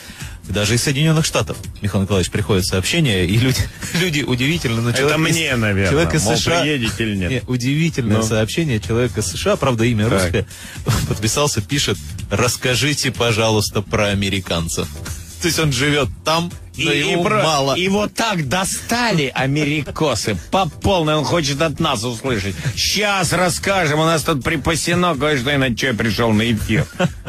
Даже из Соединенных Штатов, Михаил Николаевич, приходят сообщения, и люди, люди удивительно... Но это мне, из, наверное. Человек из Мол, США... приедете или нет? Не, удивительное ну. сообщение. Человек из США, правда, имя так. русское, подписался, пишет: расскажите, пожалуйста, про американцев. То есть он живет там, но и, ему и про... мало. И вот так достали америкосы по полной. Он хочет от нас услышать. Сейчас расскажем. У нас тут припасено кое-что, иначе я пришел на эфир.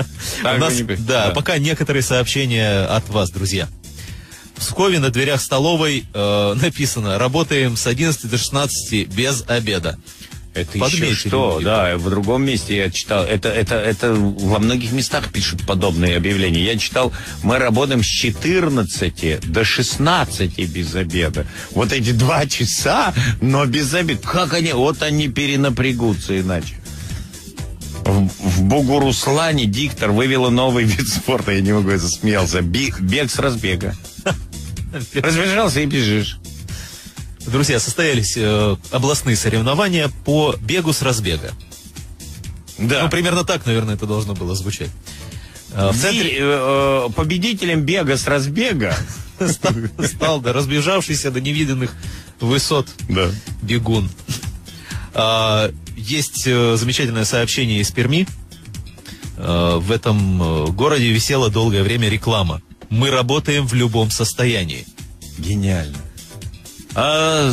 Да, пока некоторые сообщения от вас, друзья. В Пскове на дверях столовой написано: работаем с одиннадцати до шестнадцати без обеда. Это еще что, да, в другом месте я читал, это, это, это во многих местах пишут подобные объявления. Я читал, мы работаем с четырнадцати до шестнадцати без обеда. Вот эти два часа, но без обеда. Как они, вот они перенапрягутся иначе. В, в Бугуруслане диктор вывела новый вид спорта, я не могу, я засмеялся. Бег, бег с разбега. Разбежался и бежишь. Друзья, состоялись э, областные соревнования по бегу с разбега. Да. Ну, примерно так, наверное, это должно было звучать. Э, в центре... э, победителем бега с разбега стал, стал да, разбежавшийся до невиданных высот да. бегун. А, есть э, замечательное сообщение из Перми. А, в этом э, городе висела долгое время реклама: мы работаем в любом состоянии. Гениально. А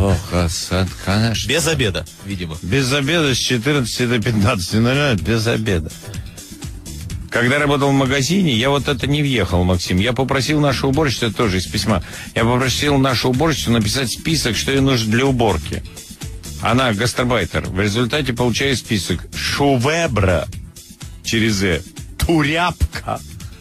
конечно. Без обеда, видимо. Без обеда с четырнадцати до пятнадцати ноль ноль, без обеда. Когда работал в магазине, я вот это не въехал, Максим. Я попросил нашу уборщицу, это тоже из письма, я попросил нашу уборщицу написать список, что ей нужно для уборки. Она гастарбайтер. В результате получаю список: шувебра через «э», туряпка,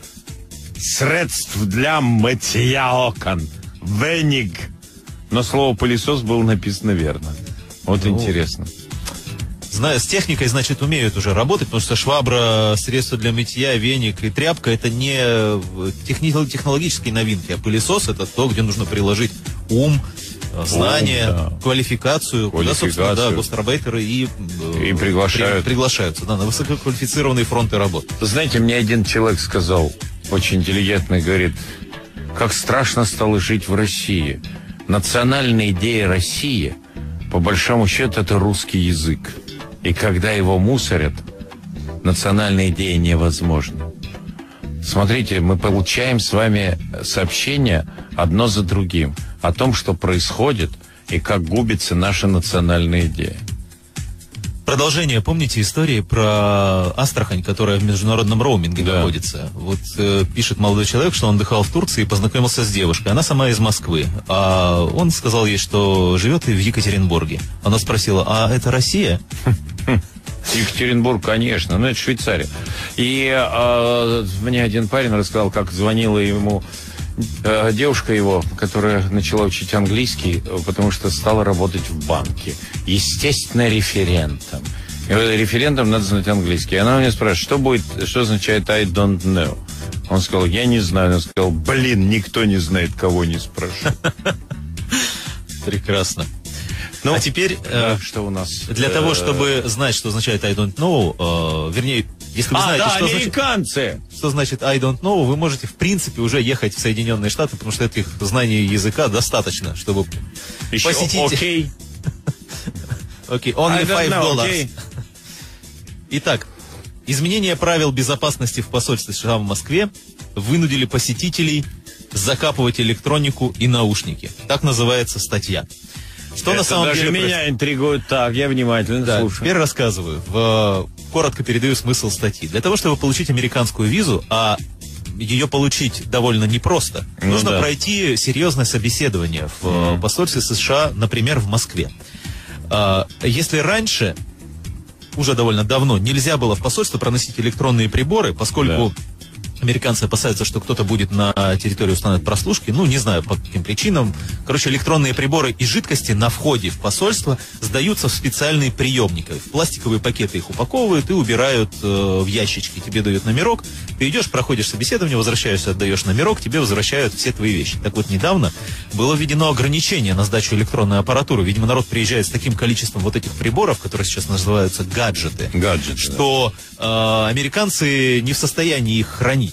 средств для мытья окон, веник. Но слово «пылесос» было написано верно. Вот ну, интересно. Знаю, с техникой, значит, умеют уже работать, потому что швабра, средства для мытья, веник и тряпка — это не техни- технологические новинки, а пылесос — это то, где нужно приложить ум, знания, ум, да. квалификацию, куда, собственно, да, гастарбайтеры и, и приглашают. При, приглашаются да, на высококвалифицированные фронты работы. Знаете, мне один человек сказал, очень интеллигентный, говорит: как страшно стало жить в России. Национальная идея России, по большому счету, это русский язык. И когда его мусорят, национальная идея невозможна. Смотрите, мы получаем с вами сообщения одно за другим о том, что происходит и как губится наша национальная идея. Продолжение, помните истории про Астрахань, которая в международном роуминге да. находится? Вот э, пишет молодой человек, что он отдыхал в Турции и познакомился с девушкой. Она сама из Москвы. А он сказал ей, что живет в Екатеринбурге. Она спросила: а это Россия? Екатеринбург, конечно, но это Швейцария. И э, мне один парень рассказал, как звонила ему э, девушка его, которая начала учить английский, потому что стала работать в банке. Естественно, референтом. И референтам надо знать английский. И она у меня спрашивает, что будет, что означает I don't know. Он сказал: я не знаю. Он сказал: блин, никто не знает, кого не спрашивает. Прекрасно. Ну, а теперь, да, э, что у нас? Для э, того, чтобы знать, что означает I don't know, э, вернее, если вы а, знаете, да, что, американцы. Значит, что значит I don't know, вы можете, в принципе, уже ехать в Соединенные Штаты, потому что этих знаний языка достаточно, чтобы Еще посетить... Окей. Окей, only five dollars. Итак, изменение правил безопасности в посольстве США в Москве вынудили посетителей закапывать электронику и наушники. Так называется статья. Что это на самом даже деле меня происходит? интригует. Так, я внимательно да, слушаю. Теперь рассказываю. В, коротко передаю смысл статьи. Для того, чтобы получить американскую визу, а ее получить довольно непросто, ну, нужно да. пройти серьезное собеседование в mm. посольстве США, например, в Москве. А, если раньше, уже довольно давно, нельзя было в посольство проносить электронные приборы, поскольку... Да. Американцы опасаются, что кто-то будет на территории установить прослушки. Ну, не знаю, по каким причинам. Короче, электронные приборы и жидкости на входе в посольство сдаются в специальные приемники. В пластиковые пакеты их упаковывают и убирают э, в ящички. Тебе дают номерок, ты идешь, проходишь собеседование, возвращаешься, отдаешь номерок, тебе возвращают все твои вещи. Так вот, недавно было введено ограничение на сдачу электронной аппаратуры. Видимо, народ приезжает с таким количеством вот этих приборов, которые сейчас называются гаджеты, гаджеты что да. э, американцы не в состоянии их хранить.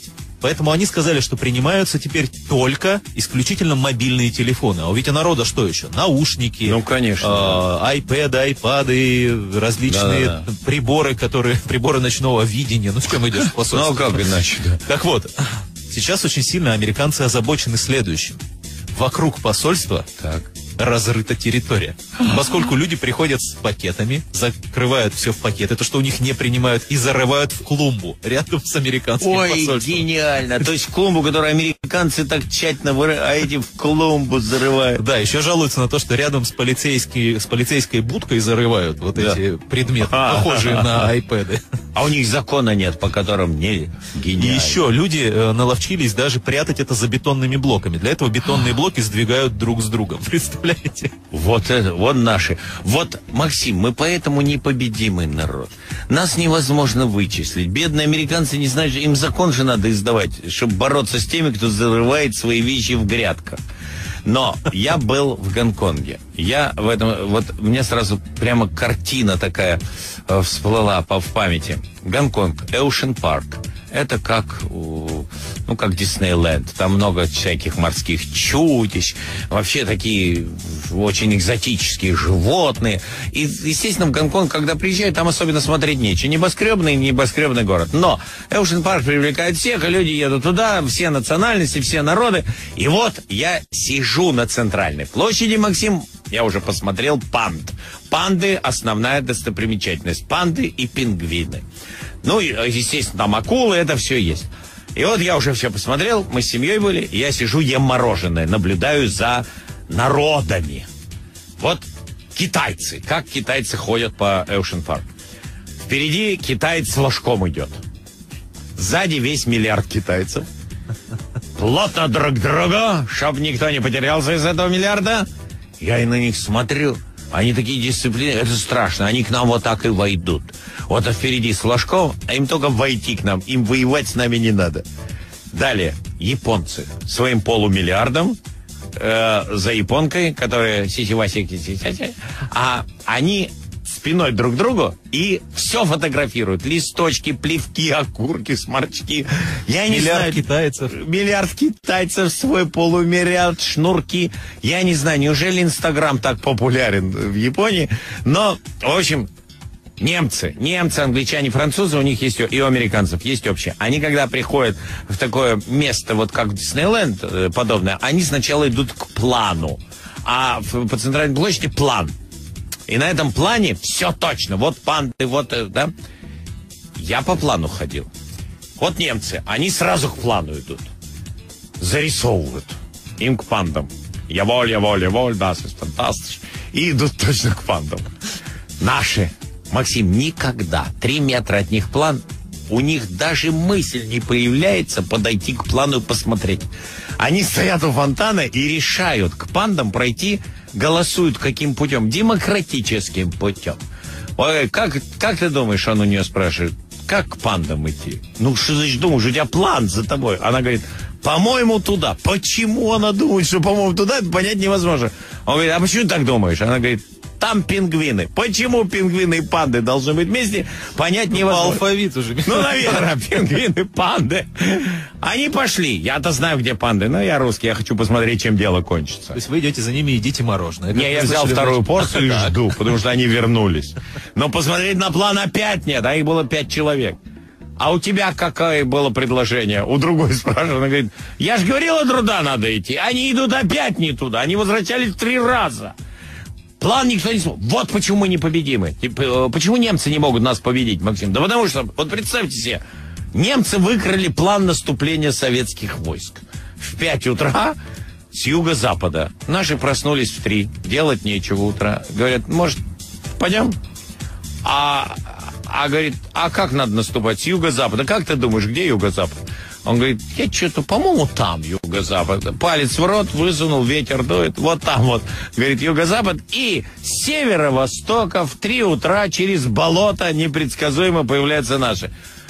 Поэтому они сказали, что принимаются теперь только исключительно мобильные телефоны. А ведь у народа что еще? Наушники, ну, конечно, э, да. айпэды, айпады, различные да, да, да. приборы, которые приборы ночного видения. Ну, с чем идешь в посольство? Ну, как иначе, да. Так вот, сейчас очень сильно американцы озабочены следующим. Вокруг посольства так. разрыта территория. Поскольку люди приходят с пакетами, закрывают все в пакеты, то, что у них не принимают, и зарывают в клумбу рядом с американским Ой, посольством. Ой, гениально. То есть клумбу, которую американцы так тщательно вырывают, а эти в клумбу зарывают. Да, еще жалуются на то, что рядом с, полицейской, с полицейской будкой зарывают вот да. эти предметы, похожие на айпэды. А у них закона нет, по которым не гениально. И еще люди э, наловчились даже прятать это за бетонными блоками. Для этого бетонные блоки сдвигают друг с другом. Представляете? Вот это, вот наши. Вот, Максим, мы поэтому непобедимый народ. Нас невозможно вычислить. Бедные американцы не знают, им закон же надо издавать, чтобы бороться с теми, кто зарывает свои вещи в грядках. Но я был в Гонконге. Я в этом, вот мне сразу прямо картина такая э, всплыла по, в памяти. Гонконг, Ocean Park. Это как, ну, как Диснейленд. Там много всяких морских чудищ. Вообще такие очень экзотические животные. И, естественно, в Гонконг, когда приезжают, там особенно смотреть нечего. Небоскребный, небоскребный город. Но Ocean Park привлекает всех, и люди едут туда, все национальности, все народы. И вот я сижу на центральной площади, Максим, я уже посмотрел панд. Панды – основная достопримечательность. Панды и пингвины. Ну, естественно, там акулы, это все есть. И вот я уже все посмотрел, мы с семьей были, и я сижу, ем мороженое, наблюдаю за народами. Вот китайцы, как китайцы ходят по Ocean Park. Впереди китаец с флажком идет. Сзади весь миллиард китайцев. Плотно друг к другу, чтобы никто не потерялся из этого миллиарда. Я и на них смотрю. Они такие дисциплины, это страшно. Они к нам вот так и войдут. Вот а впереди с флажком, а им только войти к нам. Им воевать с нами не надо. Далее, японцы своим полумиллиардом э, за японкой, которая сиси-васи-ки-си-си-си, а они спиной друг к другу и все фотографируют. Листочки, плевки, окурки, сморчки. Я не миллиард знаю. китайцев. Миллиард китайцев, свой полумиллиард, шнурки. Я не знаю, неужели Инстаграм так популярен в Японии. Но, в общем, немцы, немцы, англичане, французы, у них есть, и у американцев есть общее. Они, когда приходят в такое место, вот как Диснейленд подобное, они сначала идут к плану. А по центральной площади план. И на этом плане все точно. Вот панды, вот, да. Я по плану ходил. Вот немцы, они сразу к плану идут. Зарисовывают. Им к пандам. Я воль, я воль, я воль, да, фантастич. И идут точно к пандам. Наши, Максим, никогда. Три метра от них план. У них даже мысль не появляется подойти к плану и посмотреть. Они стоят у фонтана и решают к пандам пройти, голосуют каким путем? Демократическим путем. Ой, как, как ты думаешь, он у нее спрашивает, как к пандам идти? Ну, что значит думаешь, у тебя план за тобой. Она говорит, по-моему, туда. Почему она думает, что, по-моему, туда, это понять невозможно. Он говорит, а почему ты так думаешь? Она говорит, там пингвины. Почему пингвины и панды должны быть вместе, понять невозможно. По алфавиту же. Ну, наверное, пингвины, панды. Они пошли. Я-то знаю, где панды, но я русский, я хочу посмотреть, чем дело кончится. То есть вы идете за ними и едите мороженое. Не, я взял вторую порцию и жду, потому что они вернулись. Но посмотреть на план опять нет, а их было пять человек. А у тебя какое было предложение? У другой спрашивает, она говорит, я же говорила, туда надо идти. Они идут опять не туда, они возвращались три раза. План никто не смог. Вот почему мы непобедимы. Почему немцы не могут нас победить, Максим? Да потому что, вот представьте себе, немцы выкрали план наступления советских войск. В пять утра с юго-запада. Наши проснулись в три. Делать нечего утра. Говорят, может, пойдем? А, а говорит, а как надо наступать? С юго-запада. Как ты думаешь, где юго-запад? Он говорит, я что-то, по-моему, там юго-запад. Палец в рот высунул, ветер дует. Вот там вот, говорит, юго-запад. И с северо-востока в три утра через болото непредсказуемо появляются наши.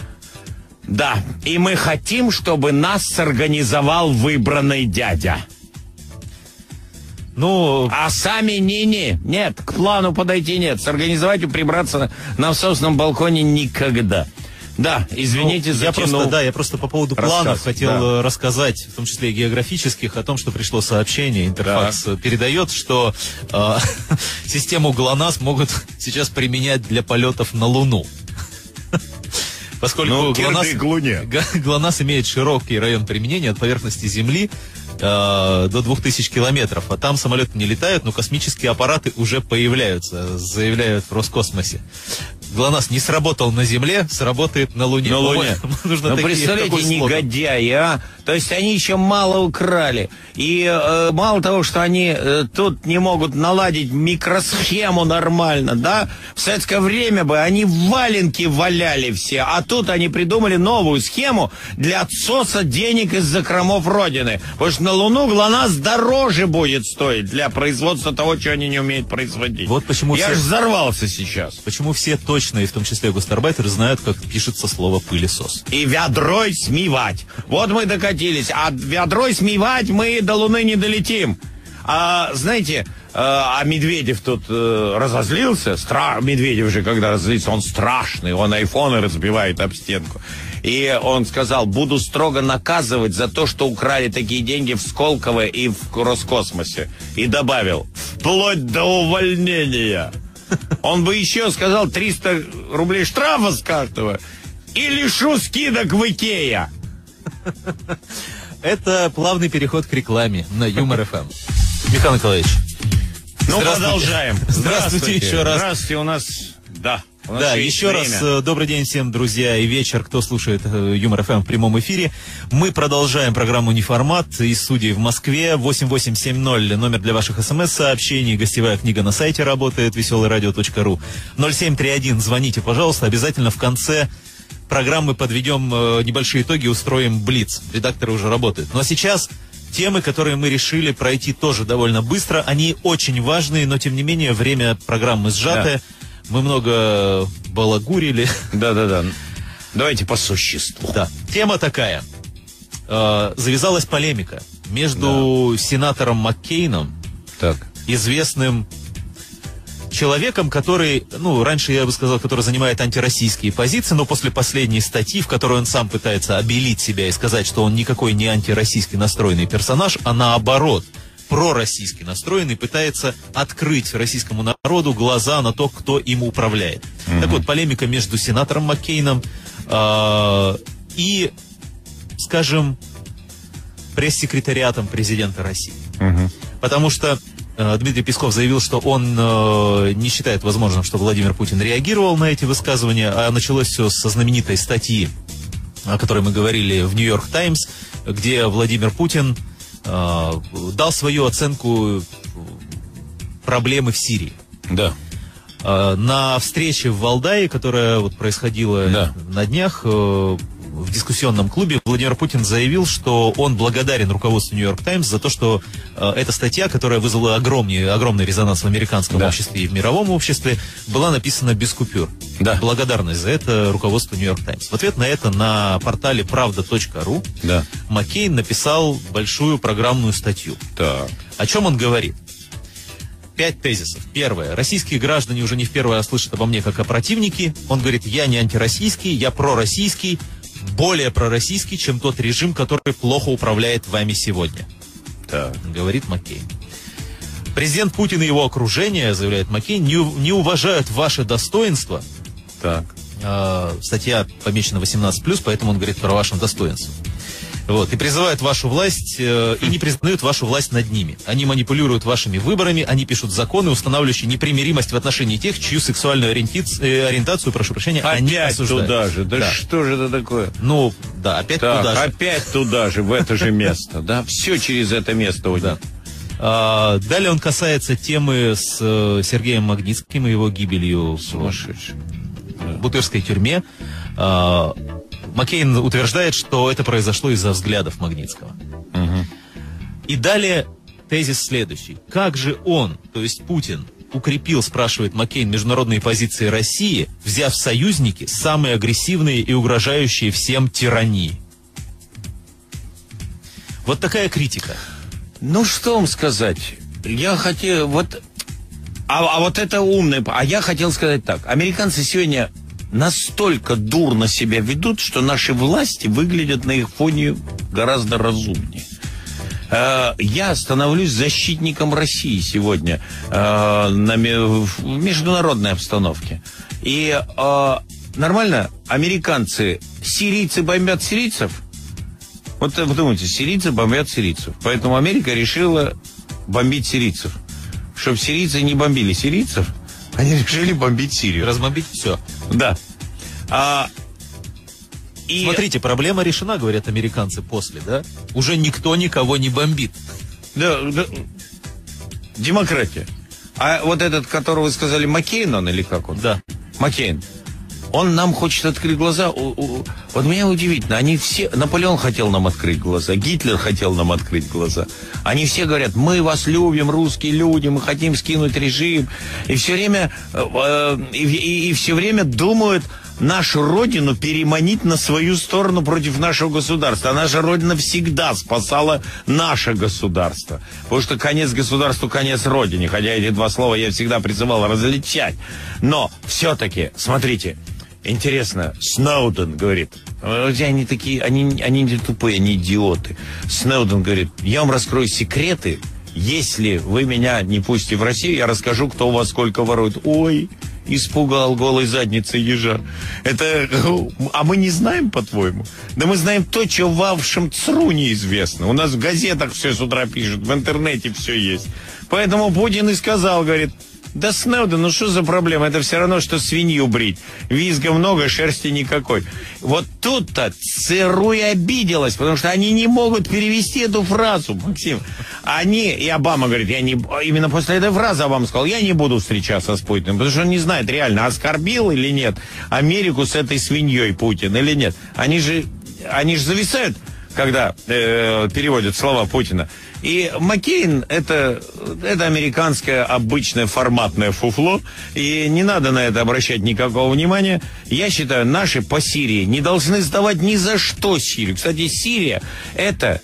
Да, и мы хотим, чтобы нас сорганизовал выбранный дядя. Ну, а сами не-не. Нет, к плану подойти нет. Сорганизовать и прибраться на, на собственном балконе никогда. Да, извините, ну, за я просто, да, я просто по поводу планов хотел да. рассказать, в том числе и географических, о том, что пришло сообщение, Интерфакс да. передает, что э, систему ГЛОНАСС могут сейчас применять для полетов на Луну. Поскольку ну, ГЛОНАСС, ГЛОНАСС имеет широкий район применения от поверхности Земли э, до двух тысяч километров, а там самолеты не летают, но космические аппараты уже появляются, заявляют в Роскосмосе. ГЛОНАСС не сработал на Земле, сработает на Луне. На Луне. Нужно ну, такие, представляете, негодяи, а? То есть они еще мало украли. И э, мало того, что они э, тут не могут наладить микросхему нормально, да? В советское время бы они валенки валяли все, а тут они придумали новую схему для отсоса денег из закромов Родины. Потому что на Луну ГЛОНАСС дороже будет стоить для производства того, что они не умеют производить. Вот почему Я все... же взорвался сейчас. Почему все точные, в том числе гастарбайтеры, знают, как пишется слово «пылесос». И ведрой смевать. Вот мы докатились. А ведрой смевать мы до Луны не долетим. А, знаете, а, а Медведев тут а, разозлился. Стра... Медведев же, когда разозлится, он страшный. Он айфоны разбивает об стенку. И он сказал, буду строго наказывать за то, что украли такие деньги в Сколково и в Роскосмосе. И добавил, вплоть до увольнения. Он бы еще сказал триста рублей штрафа с каждого и лишу скидок в Икеа. Это плавный переход к рекламе на Юмор-эф эм. Михаил Николаевич. Ну, продолжаем. Здравствуйте, здравствуйте еще раз. Здравствуйте, у нас, да. У нас да, еще время. раз добрый день всем, друзья, и вечер, кто слушает Юмор-эф эм в прямом эфире. Мы продолжаем программу «Неформат» из студии в Москве. восемь восемь семь ноль, номер для ваших смс-сообщений. Гостевая книга на сайте работает, веселое радио точка ру. ноль семь три один, звоните, пожалуйста. Обязательно в конце программы подведем э, небольшие итоги, устроим блиц. Редакторы уже работают. Ну а сейчас темы, которые мы решили пройти тоже довольно быстро. Они очень важные, но тем не менее время программы сжатое. Да. Мы много балагурили. Да-да-да. Давайте по существу. Да. Тема такая. Э, завязалась полемика между да. сенатором Маккейном, так. известным человеком, который, ну, раньше я бы сказал, который занимает антироссийские позиции, но после последней статьи, в которой он сам пытается обелить себя и сказать, что он никакой не антироссийский настроенный персонаж, а наоборот, пророссийский настроенный, пытается открыть российскому народу глаза на то, кто им управляет. Mm-hmm. Так вот, полемика между сенатором Маккейном э, и, скажем, пресс-секретариатом президента России. Mm-hmm. Потому что Дмитрий Песков заявил, что он э, не считает возможным, что Владимир Путин реагировал на эти высказывания, а началось все со знаменитой статьи, о которой мы говорили в Нью-Йорк Таймс, где Владимир Путин э, дал свою оценку проблемы в Сирии. Да. Э, на встрече в Валдае, которая вот происходила да. на днях, э, в дискуссионном клубе, Владимир Путин заявил, что он благодарен руководству Нью-Йорк Таймс за то, что э, эта статья, которая вызвала огромный, огромный резонанс в американском да. обществе и в мировом обществе, была написана без купюр. Да. Благодарность за это руководству Нью-Йорк Таймс. В ответ на это на портале правда точка ру да. Маккейн написал большую программную статью. Так. О чем он говорит? Пять тезисов. Первое. Российские граждане уже не в первый раз слышат обо мне как о противнике. Он говорит, я не антироссийский, я пророссийский, более пророссийский, чем тот режим, который плохо управляет вами сегодня. Так. Говорит Маккейн. Президент Путин и его окружение, заявляет Маккейн, не, не уважают ваше достоинство. Так. Э, статья помечена восемнадцать плюс, поэтому он говорит про ваше достоинство. Вот, и призывают вашу власть э, и не признают вашу власть над ними. Они манипулируют вашими выборами, они пишут законы, устанавливающие непримиримость в отношении тех, чью сексуальную ориенти... э, ориентацию, прошу прощения, опять они осуждают. Туда же, да, да что же это такое? Ну, да, опять так, туда же. Опять туда же, в это же место, да, все через это место уйдет. Да. А, далее он касается темы с э, Сергеем Магнитским и его гибелью в Бутырской тюрьме. А, Маккейн утверждает, что это произошло из-за взглядов Магнитского. Угу. И далее тезис следующий. Как же он, то есть Путин, укрепил, спрашивает Маккейн, международные позиции России, взяв в союзники самые агрессивные и угрожающие всем тирании? Вот такая критика. Ну, что вам сказать? Я хотел... Вот, а, а вот это умное... А я хотел сказать так. Американцы сегодня настолько дурно себя ведут, что наши власти выглядят на их фоне гораздо разумнее. Я становлюсь защитником России сегодня в международной обстановке. И нормально, американцы, сирийцы бомбят сирийцев? Вот вы думаете, сирийцы бомбят сирийцев. Поэтому Америка решила бомбить сирийцев. Чтобы сирийцы не бомбили сирийцев, они решили бомбить Сирию. Разбомбить все. Да. А, и... Смотрите, проблема решена, говорят американцы после, да? Уже никто никого не бомбит. Да, да. Демократия. А вот этот, которого вы сказали, Маккейн он или как он? Да. Маккейн. Он нам хочет открыть глаза. Вот меня удивительно, они все... Наполеон хотел нам открыть глаза, Гитлер хотел нам открыть глаза. Они все говорят, мы вас любим, русские люди, мы хотим скинуть режим. И все время, э, и, и, и все время думают нашу родину переманить на свою сторону против нашего государства. А наша родина всегда спасала наше государство. Потому что конец государству, конец родине. Хотя эти два слова я всегда призывал различать. Но все-таки, смотрите, интересно, Сноуден говорит, они такие, они, они не тупые, они идиоты. Сноуден говорит, я вам раскрою секреты, если вы меня не пустите в Россию, я расскажу, кто у вас сколько ворует. Ой, испугал голой задницей ежа. Это, а мы не знаем, по-твоему? Да мы знаем то, что в вашем ЦРУ неизвестно. У нас в газетах все с утра пишут, в интернете все есть. Поэтому Путин и сказал, говорит, да, Сноуден, ну что за проблема? Это все равно, что свинью брить. Визга много, шерсти никакой. Вот тут-то ЦРУ и обиделась, потому что они не могут перевести эту фразу, Максим. Они, и Обама говорит, я не, именно после этой фразы Обама сказал, я не буду встречаться с Путиным, потому что он не знает реально, оскорбил или нет Америку с этой свиньей Путин или нет. Они же, они же зависают, когда э, переводят слова Путина. И Маккейн это, это американское обычное форматное фуфло, и не надо на это обращать никакого внимания. Я считаю, наши по Сирии не должны сдавать ни за что Сирию. Кстати, Сирия это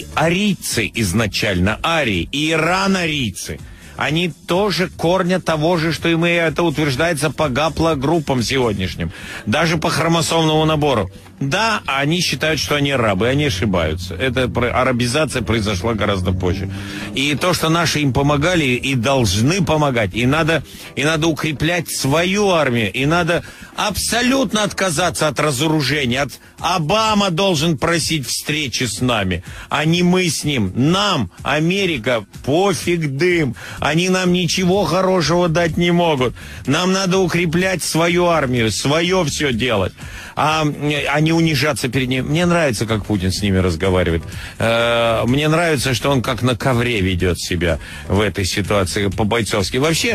арийцы изначально, арии, и иран-арийцы. Они тоже корня того же, что и мы, это утверждается по гаплогруппам сегодняшним, даже по хромосомному набору. Да, они считают, что они рабы, они ошибаются. Эта арабизация произошла гораздо позже. И то, что наши им помогали и должны помогать, и надо, и надо укреплять свою армию, и надо абсолютно отказаться от разоружения. От... Обама должен просить встречи с нами, а не мы с ним. Нам, Америка, пофиг дым. Они нам ничего хорошего дать не могут. Нам надо укреплять свою армию, свое все делать. А, а не унижаться перед ним. Мне нравится, как Путин с ними разговаривает. Э, мне нравится, что он как на ковре ведет себя в этой ситуации по-бойцовски. Вообще,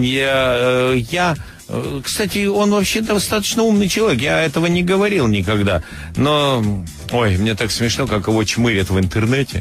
я... я кстати, он вообще достаточно умный человек. Я этого не говорил никогда. Но, ой, мне так смешно, как его чмырят в интернете.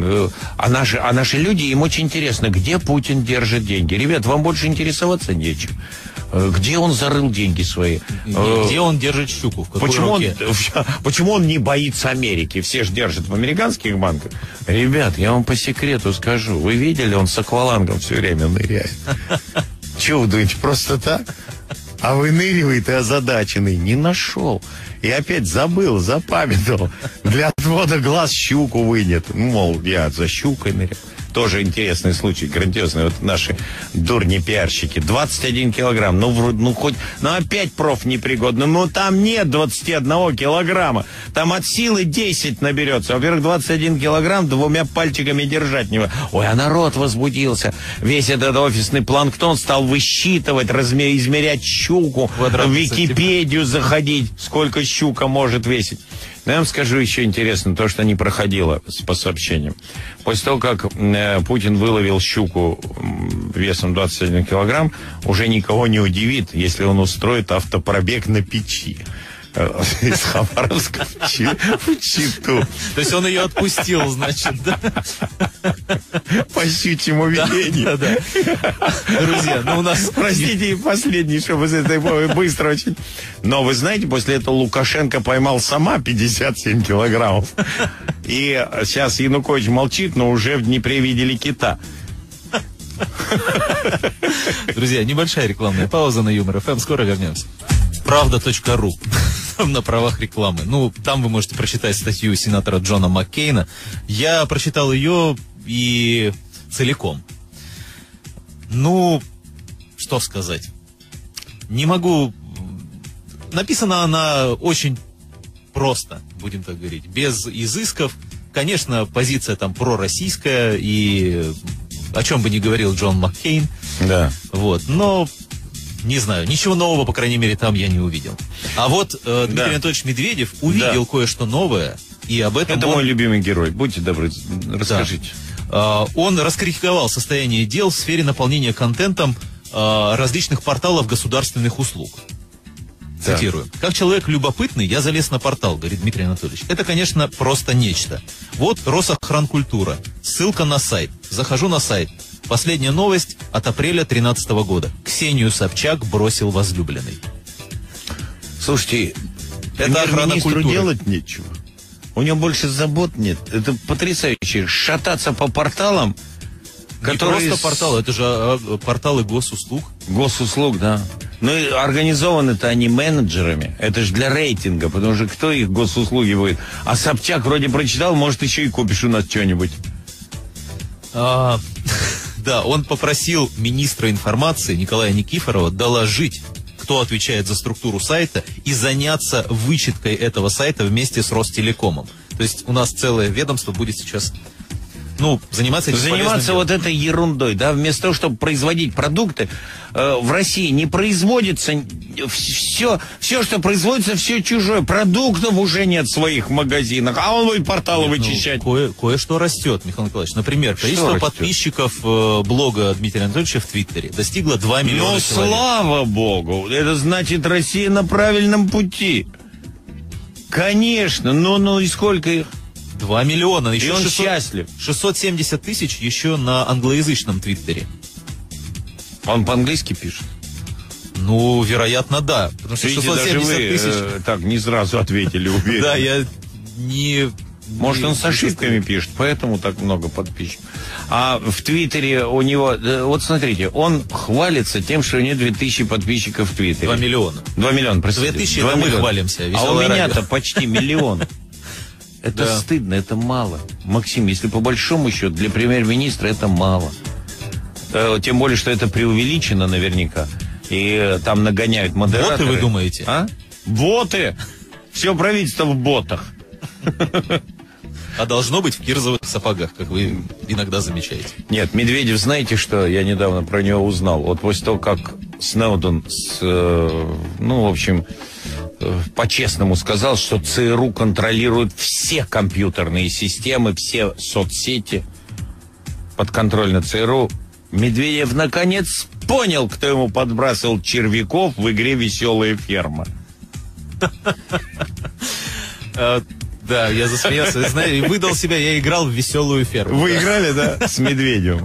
А наши, а наши люди, им очень интересно, где Путин держит деньги. Ребят, вам больше интересоваться нечем. Где он зарыл деньги свои? Где он держит щуку? В какой почему, он, руке? почему он не боится Америки? Все же держат в американских банках. Ребят, я вам по секрету скажу. Вы видели, он с аквалангом все время ныряет. Чего вы думаете, просто так? А выныривает и озадаченный. Не нашел. И опять забыл, запамятовал. Для отвода глаз щуку вынет. Мол, я за щукой нырял. Тоже интересный случай, грандиозный. Вот наши дурни-пиарщики. двадцать один килограмм. Ну, вроде, ну, хоть... Ну, опять проф непригодный. Ну, там нет двадцати одного килограмма. Там от силы десять наберется. Во-первых, двадцать один килограмм двумя пальчиками держать не может. Ой, а народ возбудился. Весь этот офисный планктон стал высчитывать, размер, измерять щуку, в Википедию заходить, сколько щука может весить. Но я вам скажу еще интересно, то, что не проходило по сообщениям. После того, как э, Путин выловил щуку весом двадцать один килограмм, уже никого не удивит, если он устроит автопробег на печи. Из Хабаровска в Читу. То есть он ее отпустил, значит, да? По щучьему велению. Да, да. Друзья, ну у нас... Простите, последний, чтобы это быстро очень... Но вы знаете, после этого Лукашенко поймал сама пятьдесят семь килограммов. И сейчас Янукович молчит, но уже в Днепре видели кита. Друзья, небольшая рекламная пауза на Юмор ФМ. Скоро вернемся. правда точка ру на правах рекламы. Ну, там вы можете прочитать статью сенатора Джона Маккейна. Я прочитал ее и целиком. Ну, что сказать? Не могу... Написана она очень просто, будем так говорить, без изысков. Конечно, позиция там пророссийская, и о чем бы ни говорил Джон Маккейн. Да. Вот, но... Не знаю, ничего нового, по крайней мере, там я не увидел. А вот э, Дмитрий да. Анатольевич Медведев увидел да. кое-что новое, и об этом... Это он... мой любимый герой. Будьте добры, расскажите. Да. Э, он раскритиковал состояние дел в сфере наполнения контентом э, различных порталов государственных услуг. Да. Цитирую. «Как человек любопытный, я залез на портал», говорит Дмитрий Анатольевич. «Это, конечно, просто нечто. Вот Росохранкультура, ссылка на сайт. Захожу на сайт. Последняя новость от апреля тринадцатого года. Ксению Собчак бросил возлюбленный». Слушайте, это охрана культуры. Делать нечего. У него больше забот нет. Это потрясающе. Шататься по порталам, не которые... просто порталы, это же а, порталы госуслуг. Госуслуг, да. Ну и организованы-то они менеджерами. Это же для рейтинга, потому что кто их госуслуги будет? А Собчак вроде прочитал, может, еще и купишь у нас что-нибудь. А, да, он попросил министра информации Николая Никифорова доложить, кто отвечает за структуру сайта, и заняться вычеткой этого сайта вместе с Ростелекомом. То есть у нас целое ведомство будет сейчас... Ну, заниматься этим Заниматься вот этой ерундой, да, вместо того, чтобы производить продукты, э, в России не производится все, все, что производится, все чужое. Продуктов уже нет в своих магазинах, а он будет порталы нет, вычищать. Ну, кое, кое-что растет, Михаил Николаевич. Например, количество подписчиков э, блога Дмитрия Анатольевича в Твиттере достигло два миллиона ну, человек. Слава Богу, это значит, Россия на правильном пути. Конечно, ну, ну и сколько их? Два миллиона. Еще и он шестьсот, счастлив. шестьсот семьдесят тысяч еще на англоязычном Твиттере. Он по-английски пишет? Ну, вероятно, да. Потому что Видите, шестьсот семьдесят даже вы, тысяч... э, так, не сразу ответили, уверен. Да, я не... Может, он с ошибками пишет, поэтому так много подписчиков. А в Твиттере у него... Вот смотрите, он хвалится тем, что у него две тысячи подписчиков в Твиттере. Два миллиона. Два миллиона, простите. Две тысячи, это мы хвалимся. А у меня-то почти миллион. Это да. стыдно, это мало. Максим, если по большому счету для премьер-министра это мало. Э, тем более, что это преувеличено наверняка. И э, там нагоняют модераторы. Боты, вы думаете? А? Боты! Все правительство в ботах. А должно быть в кирзовых сапогах, как вы иногда замечаете. Нет, Медведев, знаете что? Я недавно про него узнал. Вот после того, как Сноуден, с, э, ну, в общем... по-честному сказал, что ЦРУ контролирует все компьютерные системы, все соцсети подконтрольно ЦРУ. Медведев наконец понял, кто ему подбрасывал червяков в игре «Веселая ферма». Да, я засмеялся. Знаете, выдал себя, я играл в «Веселую ферму». Вы играли, да? С Медведевым.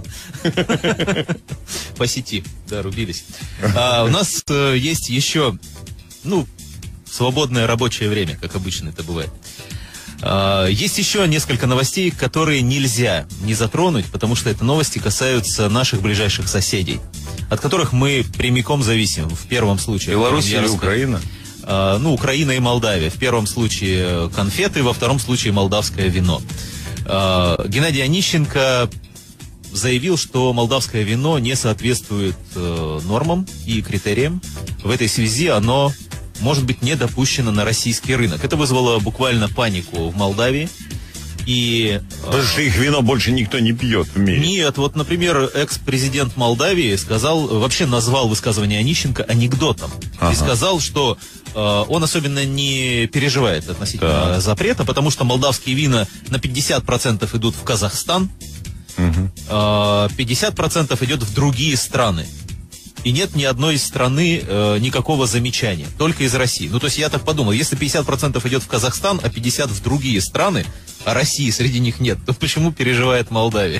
По сети, да, рубились. У нас есть еще, ну, свободное рабочее время, как обычно это бывает. Есть еще несколько новостей, которые нельзя не затронуть, потому что это новости касаются наших ближайших соседей, от которых мы прямиком зависим. В первом случае... Беларусь или Украина? Ну, Украина и Молдавия. В первом случае конфеты, во втором случае молдавское вино. Геннадий Онищенко заявил, что молдавское вино не соответствует нормам и критериям. В этой связи оно... может быть не допущено на российский рынок. Это вызвало буквально панику в Молдавии. И, потому что их вино больше никто не пьет в мире. Нет, вот, например, экс-президент Молдавии сказал, вообще назвал высказывание Онищенко анекдотом. Ага. И сказал, что э, он особенно не переживает относительно да. запрета, потому что молдавские вина на пятьдесят процентов идут в Казахстан, угу. э, пятьдесят процентов идет в другие страны. И нет ни одной из страны э, никакого замечания, только из России. Ну, то есть я так подумал, если пятьдесят процентов идет в Казахстан, а пятьдесят процентов в другие страны, а России среди них нет, то почему переживает Молдавия?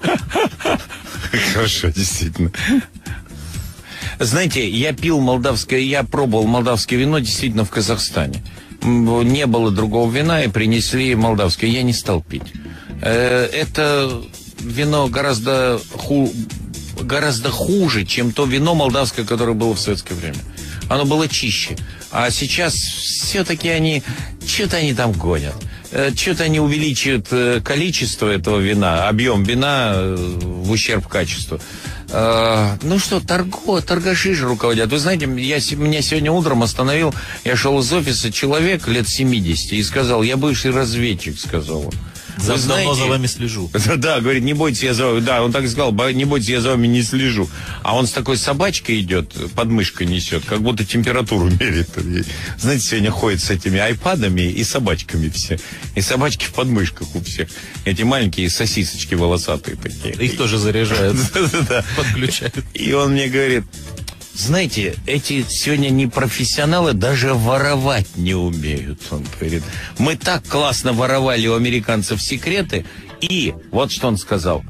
Хорошо, действительно. Знаете, я пил молдавское, я пробовал молдавское вино действительно в Казахстане. Не было другого вина, и принесли молдавское. Я не стал пить. Это вино гораздо хуже. гораздо хуже, чем то вино молдавское, которое было в советское время. Оно было чище. А сейчас все-таки они, что-то они там гонят. Что-то они увеличивают количество этого вина, объем вина в ущерб качеству. Ну что, торго, торгаши же руководят. Вы знаете, я, меня сегодня утром остановил, я шел из офиса, человек лет семидесяти и сказал, я бывший разведчик, сказал он. За, Вы знаете, давно за вами слежу. Да, говорит, не бойтесь, я за вами. Да, он так сказал, не бойтесь, я за вами не слежу. А он с такой собачкой идет, под мышкой несет, как будто температуру мерит. Знаете, сегодня ходит с этими айпадами и собачками все. И собачки в подмышках у всех. Эти маленькие сосисочки волосатые такие. Их тоже заряжают, подключают. И он мне говорит, знаете, эти сегодня не профессионалы, даже воровать не умеют, он говорит. Мы так классно воровали у американцев секреты, и вот что он сказал.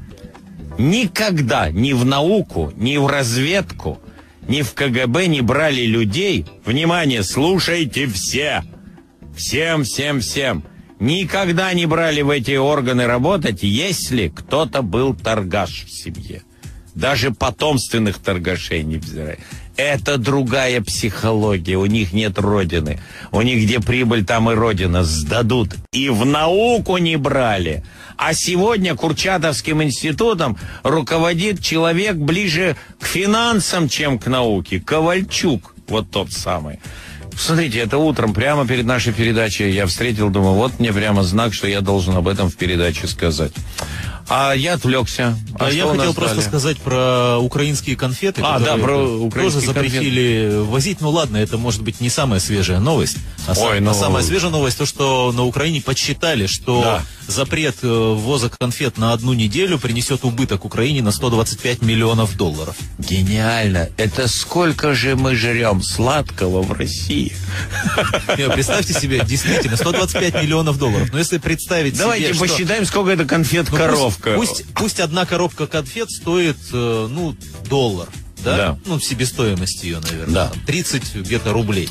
Никогда ни в науку, ни в разведку, ни в ка гэ бэ не брали людей, внимание, слушайте все, всем, всем, всем, никогда не брали в эти органы работать, если кто-то был торгаш в семье. Даже потомственных торгашей не взирай. Это другая психология. У них нет родины. У них где прибыль, там и родина. Сдадут. И в науку не брали. А сегодня Курчатовским институтом руководит человек ближе к финансам, чем к науке. Ковальчук. Вот тот самый. Смотрите, это утром, прямо перед нашей передачей я встретил, думаю, вот мне прямо знак, что я должен об этом в передаче сказать. А я отвлекся. А, а я хотел просто дали? сказать про украинские конфеты, а, которые да, про украинские тоже запретили конфеты. возить. Ну ладно, это может быть не самая свежая новость. А, Ой, сам, ну... а самая свежая новость, то, что на Украине подсчитали, что да. запрет ввоза конфет на одну неделю принесет убыток Украине на сто двадцать пять миллионов долларов. Гениально. Это сколько же мы жрем сладкого в России? Представьте себе, действительно, сто двадцать пять миллионов долларов. Но если представить Давайте себе, посчитаем, что... сколько это конфет-коровка. Пусть, пусть одна коробка конфет стоит, э, ну, доллар, да? Да. Ну, в себестоимости ее, наверное. Да. тридцать где-то рублей.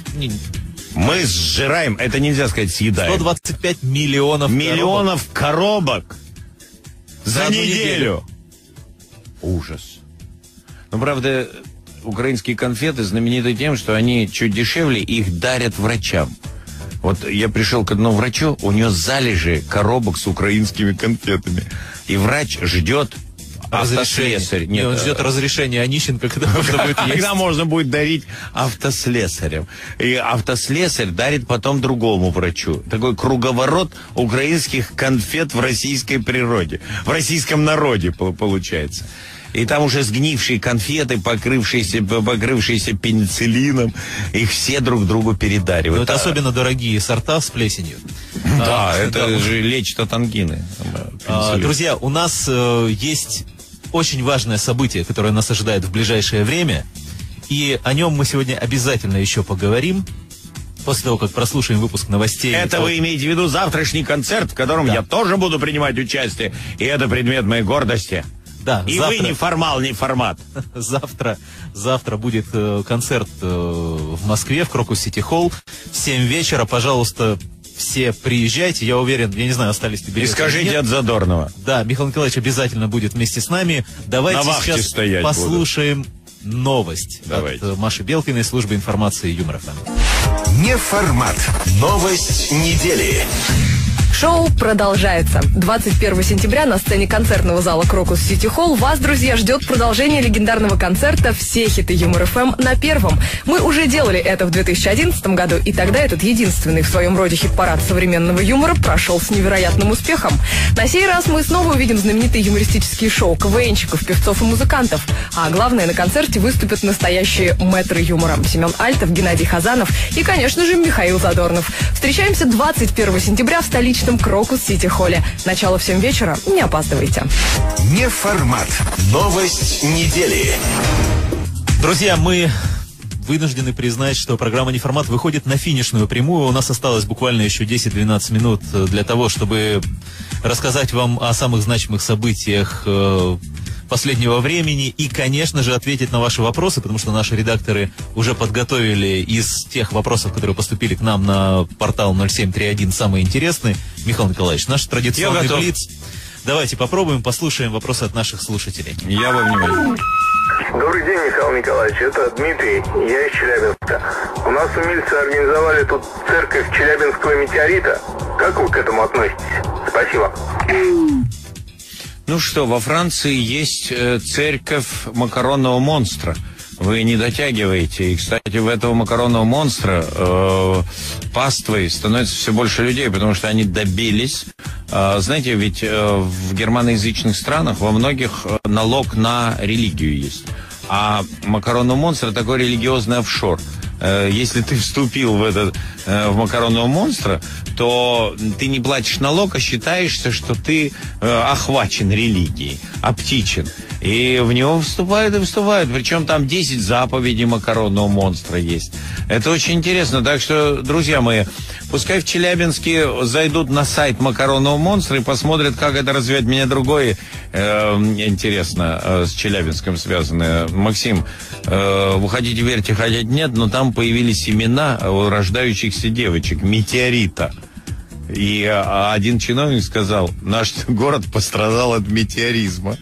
Мы сжираем, это нельзя сказать, съедаем. сто двадцать пять миллионов Миллионов коробок, коробок за, за неделю. неделю. Ужас. Ну, правда, украинские конфеты знамениты тем, что они чуть дешевле, их дарят врачам. Вот я пришел к одному врачу, у него залежи коробок с украинскими конфетами. И врач ждет автослесарь. Нет, он ждет разрешения Онищенко, когда можно будет есть. Когда можно будет дарить автослесарям. И автослесарь дарит потом другому врачу. Такой круговорот украинских конфет в российской природе. В российском народе, получается. И там уже сгнившие конфеты, покрывшиеся, покрывшиеся пенициллином, их все друг другу передаривают. Но это а... особенно дорогие сорта с плесенью. Да, а, это да. же лечит от ангины. А, друзья, у нас э, есть очень важное событие, которое нас ожидает в ближайшее время. И о нем мы сегодня обязательно еще поговорим. После того, как прослушаем выпуск новостей. Это вы имеете в виду завтрашний концерт, в котором да. я тоже буду принимать участие. И это предмет моей гордости. Да, и завтра, вы не формал, не формат. Завтра, завтра будет э, концерт э, в Москве, в Крокус Сити Холл. В семь вечера, пожалуйста, все приезжайте. Я уверен, я не знаю, остались ли билеты. И скажите от Задорнова. Да, Михаил Николаевич обязательно будет вместе с нами. Давайте сейчас послушаем буду. новость Давайте. от Маши Белкиной, службы информации Юмор эф эм. Не формат. Новость недели. Шоу продолжается. двадцать первого сентября на сцене концертного зала Крокус Сити Холл вас, друзья, ждет продолжение легендарного концерта «Все хиты Юмор эф эм» на Первом. Мы уже делали это в две тысячи одиннадцатом году, и тогда этот единственный в своем роде хит-парад современного юмора прошел с невероятным успехом. На сей раз мы снова увидим знаменитые юмористические шоу КВНщиков, певцов и музыкантов. А главное, на концерте выступят настоящие мэтры юмора. Семен Альтов, Геннадий Хазанов и, конечно же, Михаил Задорнов. Встречаемся двадцать первого сентября в столичном Крокус Сити Холле. Начало в семь вечера. Не опаздывайте. Не формат. Новость недели. Друзья, мы вынуждены признать, что программа «Не формат» выходит на финишную прямую. У нас осталось буквально еще десять-двенадцать минут для того, чтобы рассказать вам о самых значимых событиях последнего времени и, конечно же, ответить на ваши вопросы, потому что наши редакторы уже подготовили из тех вопросов, которые поступили к нам на портал ноль семь три один, самые интересные. Михаил Николаевич, наш традиционный блиц. Давайте попробуем, послушаем вопросы от наших слушателей. Я во внимание. Добрый день, Михаил Николаевич. Это Дмитрий. Я из Челябинска. У нас умельцы организовали тут церковь Челябинского метеорита. Как вы к этому относитесь? Спасибо. Ну что, во Франции есть э, церковь макаронного монстра. Вы не дотягиваете. И, кстати, в этого макаронного монстра э, паствой становится все больше людей, потому что они добились. Э, знаете, ведь э, в германоязычных странах во многих налог на религию есть. А макаронный монстр такой религиозный офшор. Э, если ты вступил в этот э, в макаронного монстра, то ты не платишь налог, а считаешься, что ты э, охвачен религией, обтичен. И в него вступают и вступают. Причем там десять заповедей макаронного монстра есть. Это очень интересно. Так что, друзья мои, пускай в Челябинске зайдут на сайт макаронного монстра и посмотрят, как это развивает. Меня другое э, интересно э, с Челябинском связанное. Максим, э, вы хотите верьте, хотите нет, но там появились имена рождающихся девочек. Метеорита. И а, один чиновник сказал, наш город пострадал от метеоризма.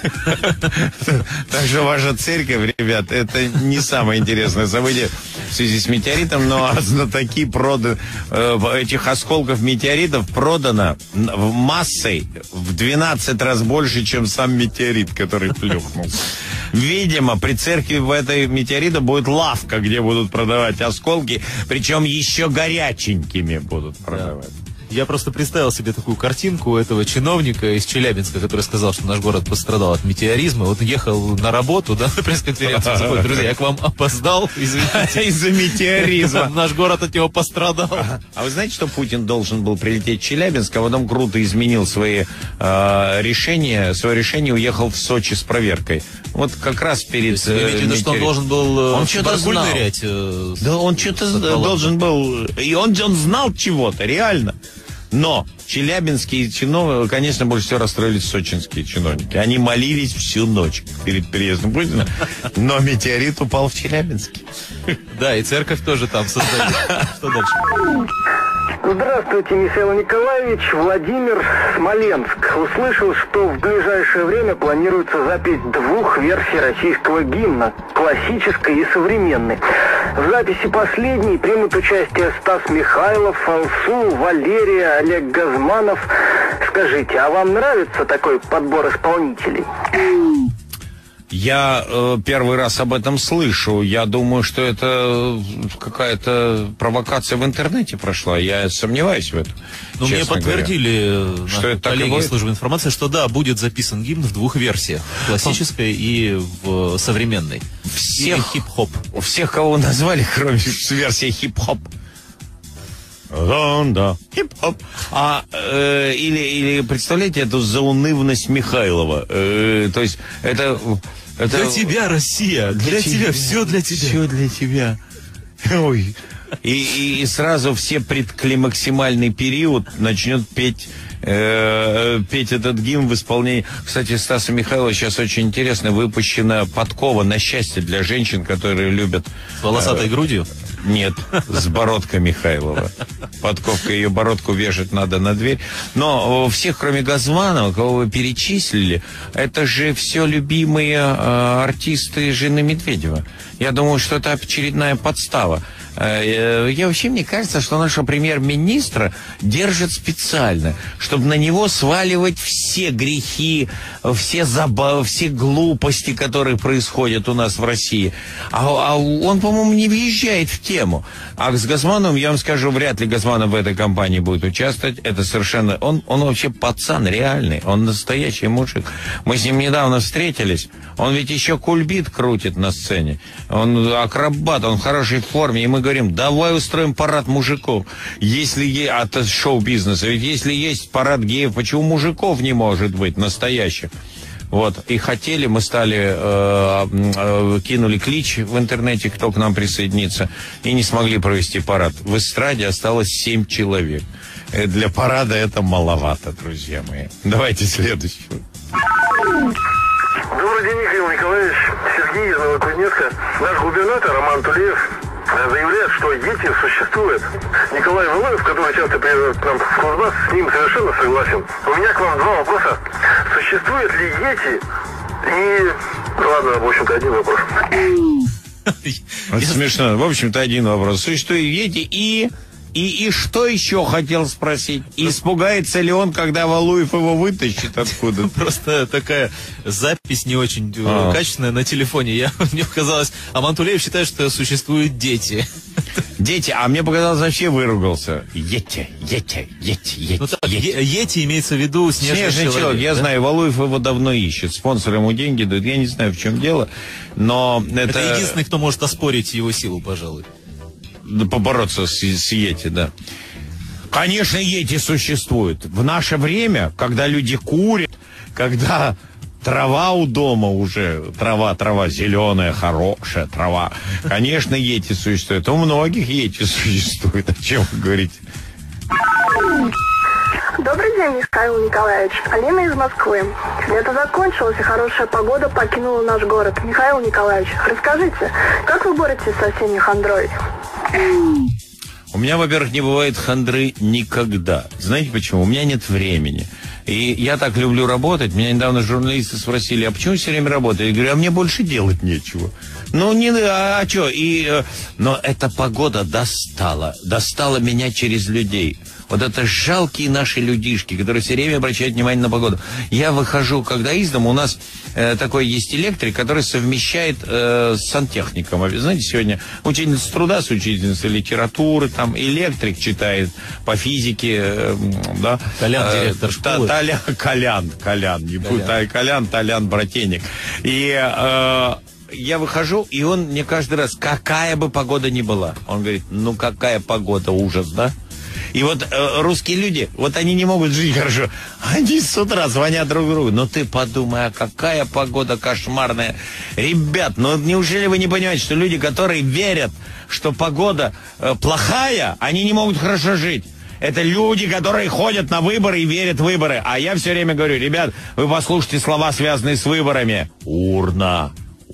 Так что ваша церковь, ребят, это не самое интересное событие в связи с метеоритом, но знатоки продан, этих осколков метеоритов продано массой в двенадцать раз больше, чем сам метеорит, который плюхнул. Видимо, при церкви в этой метеорита будет лавка, где будут продавать осколки, причем еще горяченькими будут продавать. Я просто представил себе такую картинку этого чиновника из Челябинска, который сказал, что наш город пострадал от метеоризма. Вот ехал на работу, да, на пресс-конференцию. Заходит, друзья, я к вам опоздал, извините. Из-за метеоризма. Наш город от него пострадал. А вы знаете, что Путин должен был прилететь в Челябинск, а потом круто изменил свои э, решения, свое решение, уехал в Сочи с проверкой. Вот как раз перед... Вы имеете в виду, что он должен был он что-то знал. нырять? Э, да, он что-то должен был... И он, он знал чего-то, реально. Но челябинские чиновники, конечно, больше всего расстроились сочинские чиновники. Они молились всю ночь перед переездом Путина, но метеорит упал в Челябинске. Да, и церковь тоже там создали. Что дальше? Здравствуйте, Михаил Николаевич. Владимир, Смоленск. Услышал, что в ближайшее время планируется запись двух версий российского гимна, классической и современной. В записи последней примут участие Стас Михайлов, Алсу, Валерия, Олег Газманов. Скажите, а вам нравится такой подбор исполнителей? Я э, первый раз об этом слышу. Я думаю, что это какая-то провокация в интернете прошла. Я сомневаюсь в этом. Но мне подтвердили что это коллеги из службы информации, что да, будет записан гимн в двух версиях. Классической и в современной. Всех, и хип-хоп. Всех, кого назвали, кроме версии хип-хоп. Да, да, хип-хоп. А, э, или, или, представляете, эту заунывность Михайлова. Э, то есть, это... это для тебя, Россия, для, для тебя, тебя, все для тебя. Все для тебя. Ой. И, и, и сразу все предклимаксимальный период начнет петь... Э, петь этот гимн в исполнении. Кстати, Стаса Михайлова сейчас очень интересно выпущена подкова на счастье для женщин, которые любят... С волосатой э, грудью? Нет, с бородкой Михайлова. Подковка, ее бородку вешать надо на дверь. Но всех, кроме Газманова, кого вы перечислили, это же все любимые э, артисты жены Медведева. Я думаю, что это очередная подстава. Я вообще, мне кажется, что нашего премьер-министра держат специально, чтобы на него сваливать все грехи, все забавы, все глупости, которые происходят у нас в России. А, а он, по-моему, не въезжает в тему. А с Газмановым, я вам скажу, вряд ли Газманов в этой кампании будет участвовать. Это совершенно... Он, он вообще пацан реальный, он настоящий мужик. Мы с ним недавно встретились. Он ведь еще кульбит крутит на сцене. Он акробат, он в хорошей форме. И мы говорим, давай устроим парад мужиков. Если есть... А это шоу-бизнеса. Ведь если есть парад геев, почему мужиков не может быть настоящих? Вот. И хотели, мы стали, э, э, кинули клич в интернете, кто к нам присоединится, и не смогли провести парад. В эстраде осталось семь человек. Э, для парада это маловато, друзья мои. Давайте следующего. Добрый день, Михаил Николаевич. Сергей из Новокузнецка. Наш губернатор Роман Тулеев заявляет, что Йети существует. Николай Валуев, который часто приезжает к нам в Кузбасс, с ним совершенно согласен. У меня к вам два вопроса. Существует ли Йети? И, ладно, в общем-то, один вопрос. Это смешно. В общем-то, один вопрос. Существует Йети и... И, и что еще хотел спросить? Испугается ли он, когда Валуев его вытащит откуда-то? Просто такая запись не очень а. качественная на телефоне. Я, мне показалось, а Мантулеев считает, что существуют дети. Дети, а мне показалось, вообще выругался. Йети, Йети, Йети, Йети. Ну так, Йети имеется в виду снежный, снежный человек. человек. Я да? знаю, Валуев его давно ищет. Спонсор ему деньги дают. Я не знаю, в чем дело. Но это... Это единственный, кто может оспорить его силу, пожалуй. Побороться с, с Йети, да. Конечно, Йети существует. В наше время, когда люди курят, когда трава у дома уже, трава, трава зеленая, хорошая трава, конечно, Йети существует. У многих Йети существует. О чем вы говорите? Добрый день, Михаил Николаевич. Алина из Москвы. Лето закончилось, и хорошая погода покинула наш город. Михаил Николаевич, расскажите, как вы боретесь с осенней хандрой? У меня, во-первых, не бывает хандры никогда. Знаете почему? У меня нет времени. И я так люблю работать. Меня недавно журналисты спросили, а почему все время работаете? Я говорю, а мне больше делать нечего. Ну, не, а, а что? И, но эта погода достала. Достала меня через людей. Вот это жалкие наши людишки, которые все время обращают внимание на погоду. Я выхожу, когда из дома, у нас э, такой есть электрик, который совмещает э, с сантехником. Знаете, сегодня учительница труда с учительницей литературы, там электрик читает по физике, э, да. Толян, директор школы. Толян, Колян, Колян, не путай, Колян, Толян, брательник. И... Э, я выхожу, и он мне каждый раз, какая бы погода ни была, он говорит, ну какая погода, ужас, да? И вот э, русские люди, вот они не могут жить хорошо. Они с утра звонят друг другу. Ну ты подумай, а какая погода кошмарная. Ребят, ну неужели вы не понимаете, что люди, которые верят, что погода э, плохая, они не могут хорошо жить. Это люди, которые ходят на выборы и верят в выборы. А я все время говорю, ребят, вы послушайте слова, связанные с выборами. Урна.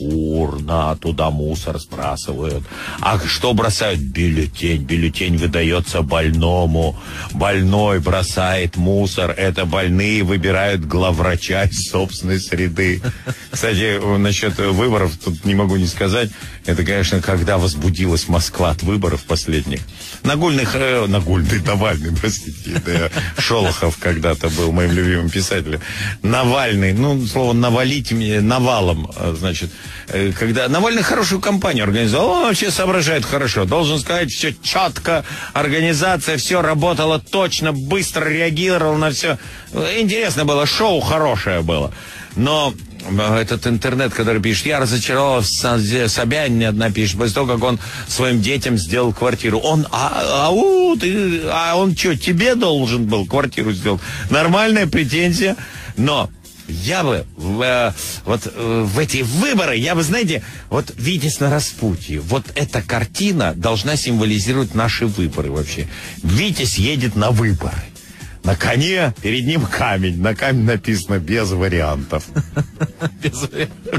Урна, туда мусор сбрасывают. А что бросают? Бюллетень. Бюллетень выдается больному. Больной бросает мусор. Это больные выбирают главврача из собственной среды. Кстати, насчет выборов тут не могу не сказать. Это, конечно, когда возбудилась Москва от выборов последних. Нагульный, э, Нагульный, Навальный, простите, да, Шолохов когда-то был моим любимым писателем. Навальный, ну, слово «навалить» мне навалом, значит, э, когда Навальный хорошую кампанию организовал, он вообще соображает хорошо. Должен сказать, все четко, организация, все работало точно, быстро реагировал на все. Интересно было, шоу хорошее было. Но этот интернет, который пишет, я разочаровался в Собянине, одна пишет, после того, как он своим детям сделал квартиру. Он, а, ау, ты, а он что, тебе должен был квартиру сделать? Нормальная претензия, но я бы в, вот в эти выборы, я бы, знаете, вот Витязь на распутье, вот эта картина должна символизировать наши выборы вообще. Витязь едет на выборы. На коне, перед ним камень. На камень написано «без вариантов». Без вариантов.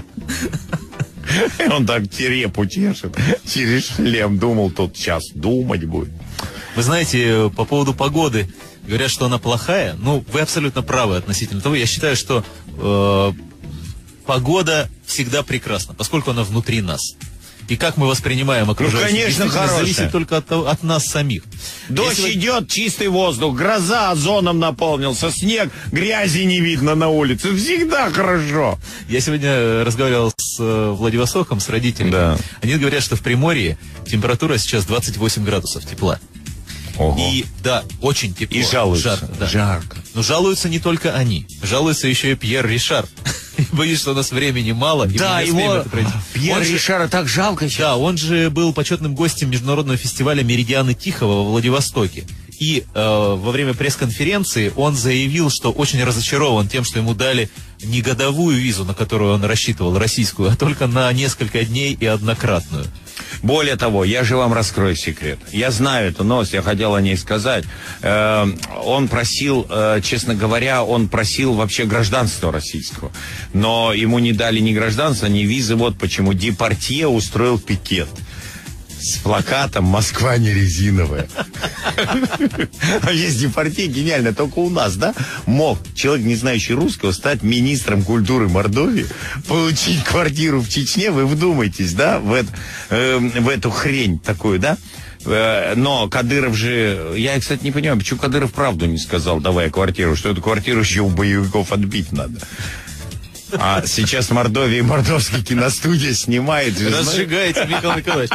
Он так репу чешет через шлем. Думал, тут сейчас думать будет. Вы знаете, по поводу погоды, говорят, что она плохая. Ну, вы абсолютно правы относительно того. Я считаю, что э, погода всегда прекрасна, поскольку она внутри нас. И как мы воспринимаем окружающую ну, конечно, зависит только от, от нас самих. Дождь Если идет, вы... чистый воздух, гроза озоном наполнился, снег, грязи не видно на улице. Всегда хорошо. Я сегодня разговаривал с э, Владивостоком, с родителями. Да. Они говорят, что в Приморье температура сейчас двадцать восемь градусов тепла. Ого. И да, очень тепло. И жалуются. Жарко, да. Жарко. Но жалуются не только они. Жалуется еще и Пьер Ришар. Боюсь, что у нас времени мало. Да, и его Пьер Ришара так жалко сейчас. Да, он же был почетным гостем международного фестиваля «Меридианы Тихого» во Владивостоке. И э, во время пресс-конференции он заявил, что очень разочарован тем, что ему дали не годовую визу, на которую он рассчитывал, российскую, а только на несколько дней и однократную. Более того, я же вам раскрою секрет. Я знаю эту новость, я хотел о ней сказать. Э, он просил, э, честно говоря, он просил вообще гражданства российского. Но ему не дали ни гражданства, ни визы. Вот почему Депардье устроил пикет. С плакатом «Москва не резиновая». А есть Депардье гениально, только у нас, да? Мог человек, не знающий русского, стать министром культуры Мордовии, получить квартиру в Чечне, вы вдумайтесь, да, в, это, э, в эту хрень такую, да? Э, но Кадыров же, я, кстати, не понимаю, почему Кадыров правду не сказал, давая квартиру, что эту квартиру еще у боевиков отбить надо. А сейчас в Мордовии мордовская киностудия снимает. Разжигаете, Михаил Николаевич.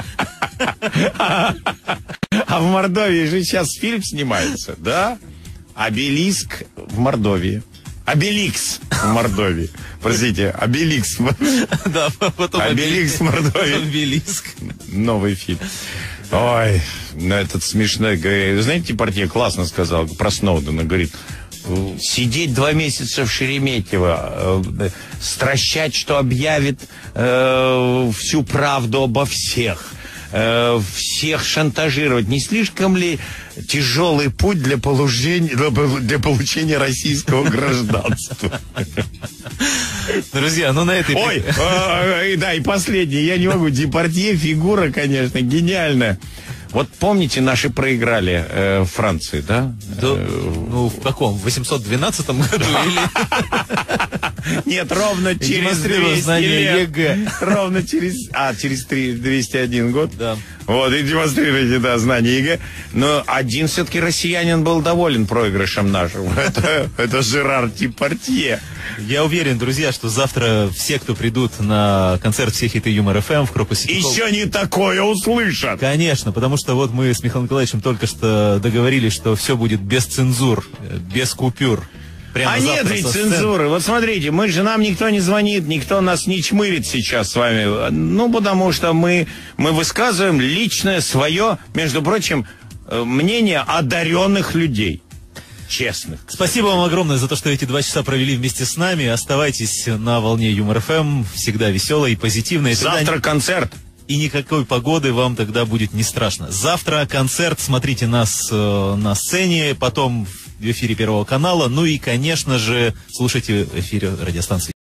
А в Мордовии же сейчас фильм снимается, да? Обелиск в Мордовии. Обеликс в Мордовии. Простите, Обеликс. Да, потом Обеликс в Мордовии. Обелиск. Новый фильм. Ой, ну этот смешной. Знаете, Депардье классно сказал про Сноудена. Говорит, сидеть два месяца в Шереметьево, э, стращать, что объявит э, всю правду обо всех, э, всех шантажировать. Не слишком ли тяжелый путь для получения, для получения российского гражданства? Друзья, ну на этой... Ой, э, да, и последний, я не могу. Депардье фигура, конечно, гениальная. Вот помните, наши проиграли э, Франции, да? Да, ну, в каком? В восемьсот двенадцатом году или... Нет, ровно через двести лет. Ровно через... А, через двести один год? Да. Вот, и демонстрируйте, да, знания ЕГЭ. Но один все-таки россиянин был доволен проигрышем нашим. Это, это Жерар Депардье. Я уверен, друзья, что завтра все, кто придут на концерт «Все хиты Юмор эф эм» в Крокус Сити Холл... Еще не такое услышат. Конечно, потому что вот мы с Михаилом Николаевичем только что договорились, что все будет без цензур, без купюр. Прямо а нет ведь цензуры. Вот смотрите, мы же, нам никто не звонит, никто нас не чмырит сейчас с вами. Ну, потому что мы, мы высказываем личное свое, между прочим, мнение одаренных людей. Честных. Спасибо вам огромное за то, что эти два часа провели вместе с нами. Оставайтесь на волне Юмор эф эм, всегда веселой и позитивной. Завтра тогда... концерт. И никакой погоды вам тогда будет не страшно. Завтра концерт, смотрите нас э, на сцене, потом в эфире Первого канала, ну и, конечно же, слушайте эфир радиостанции.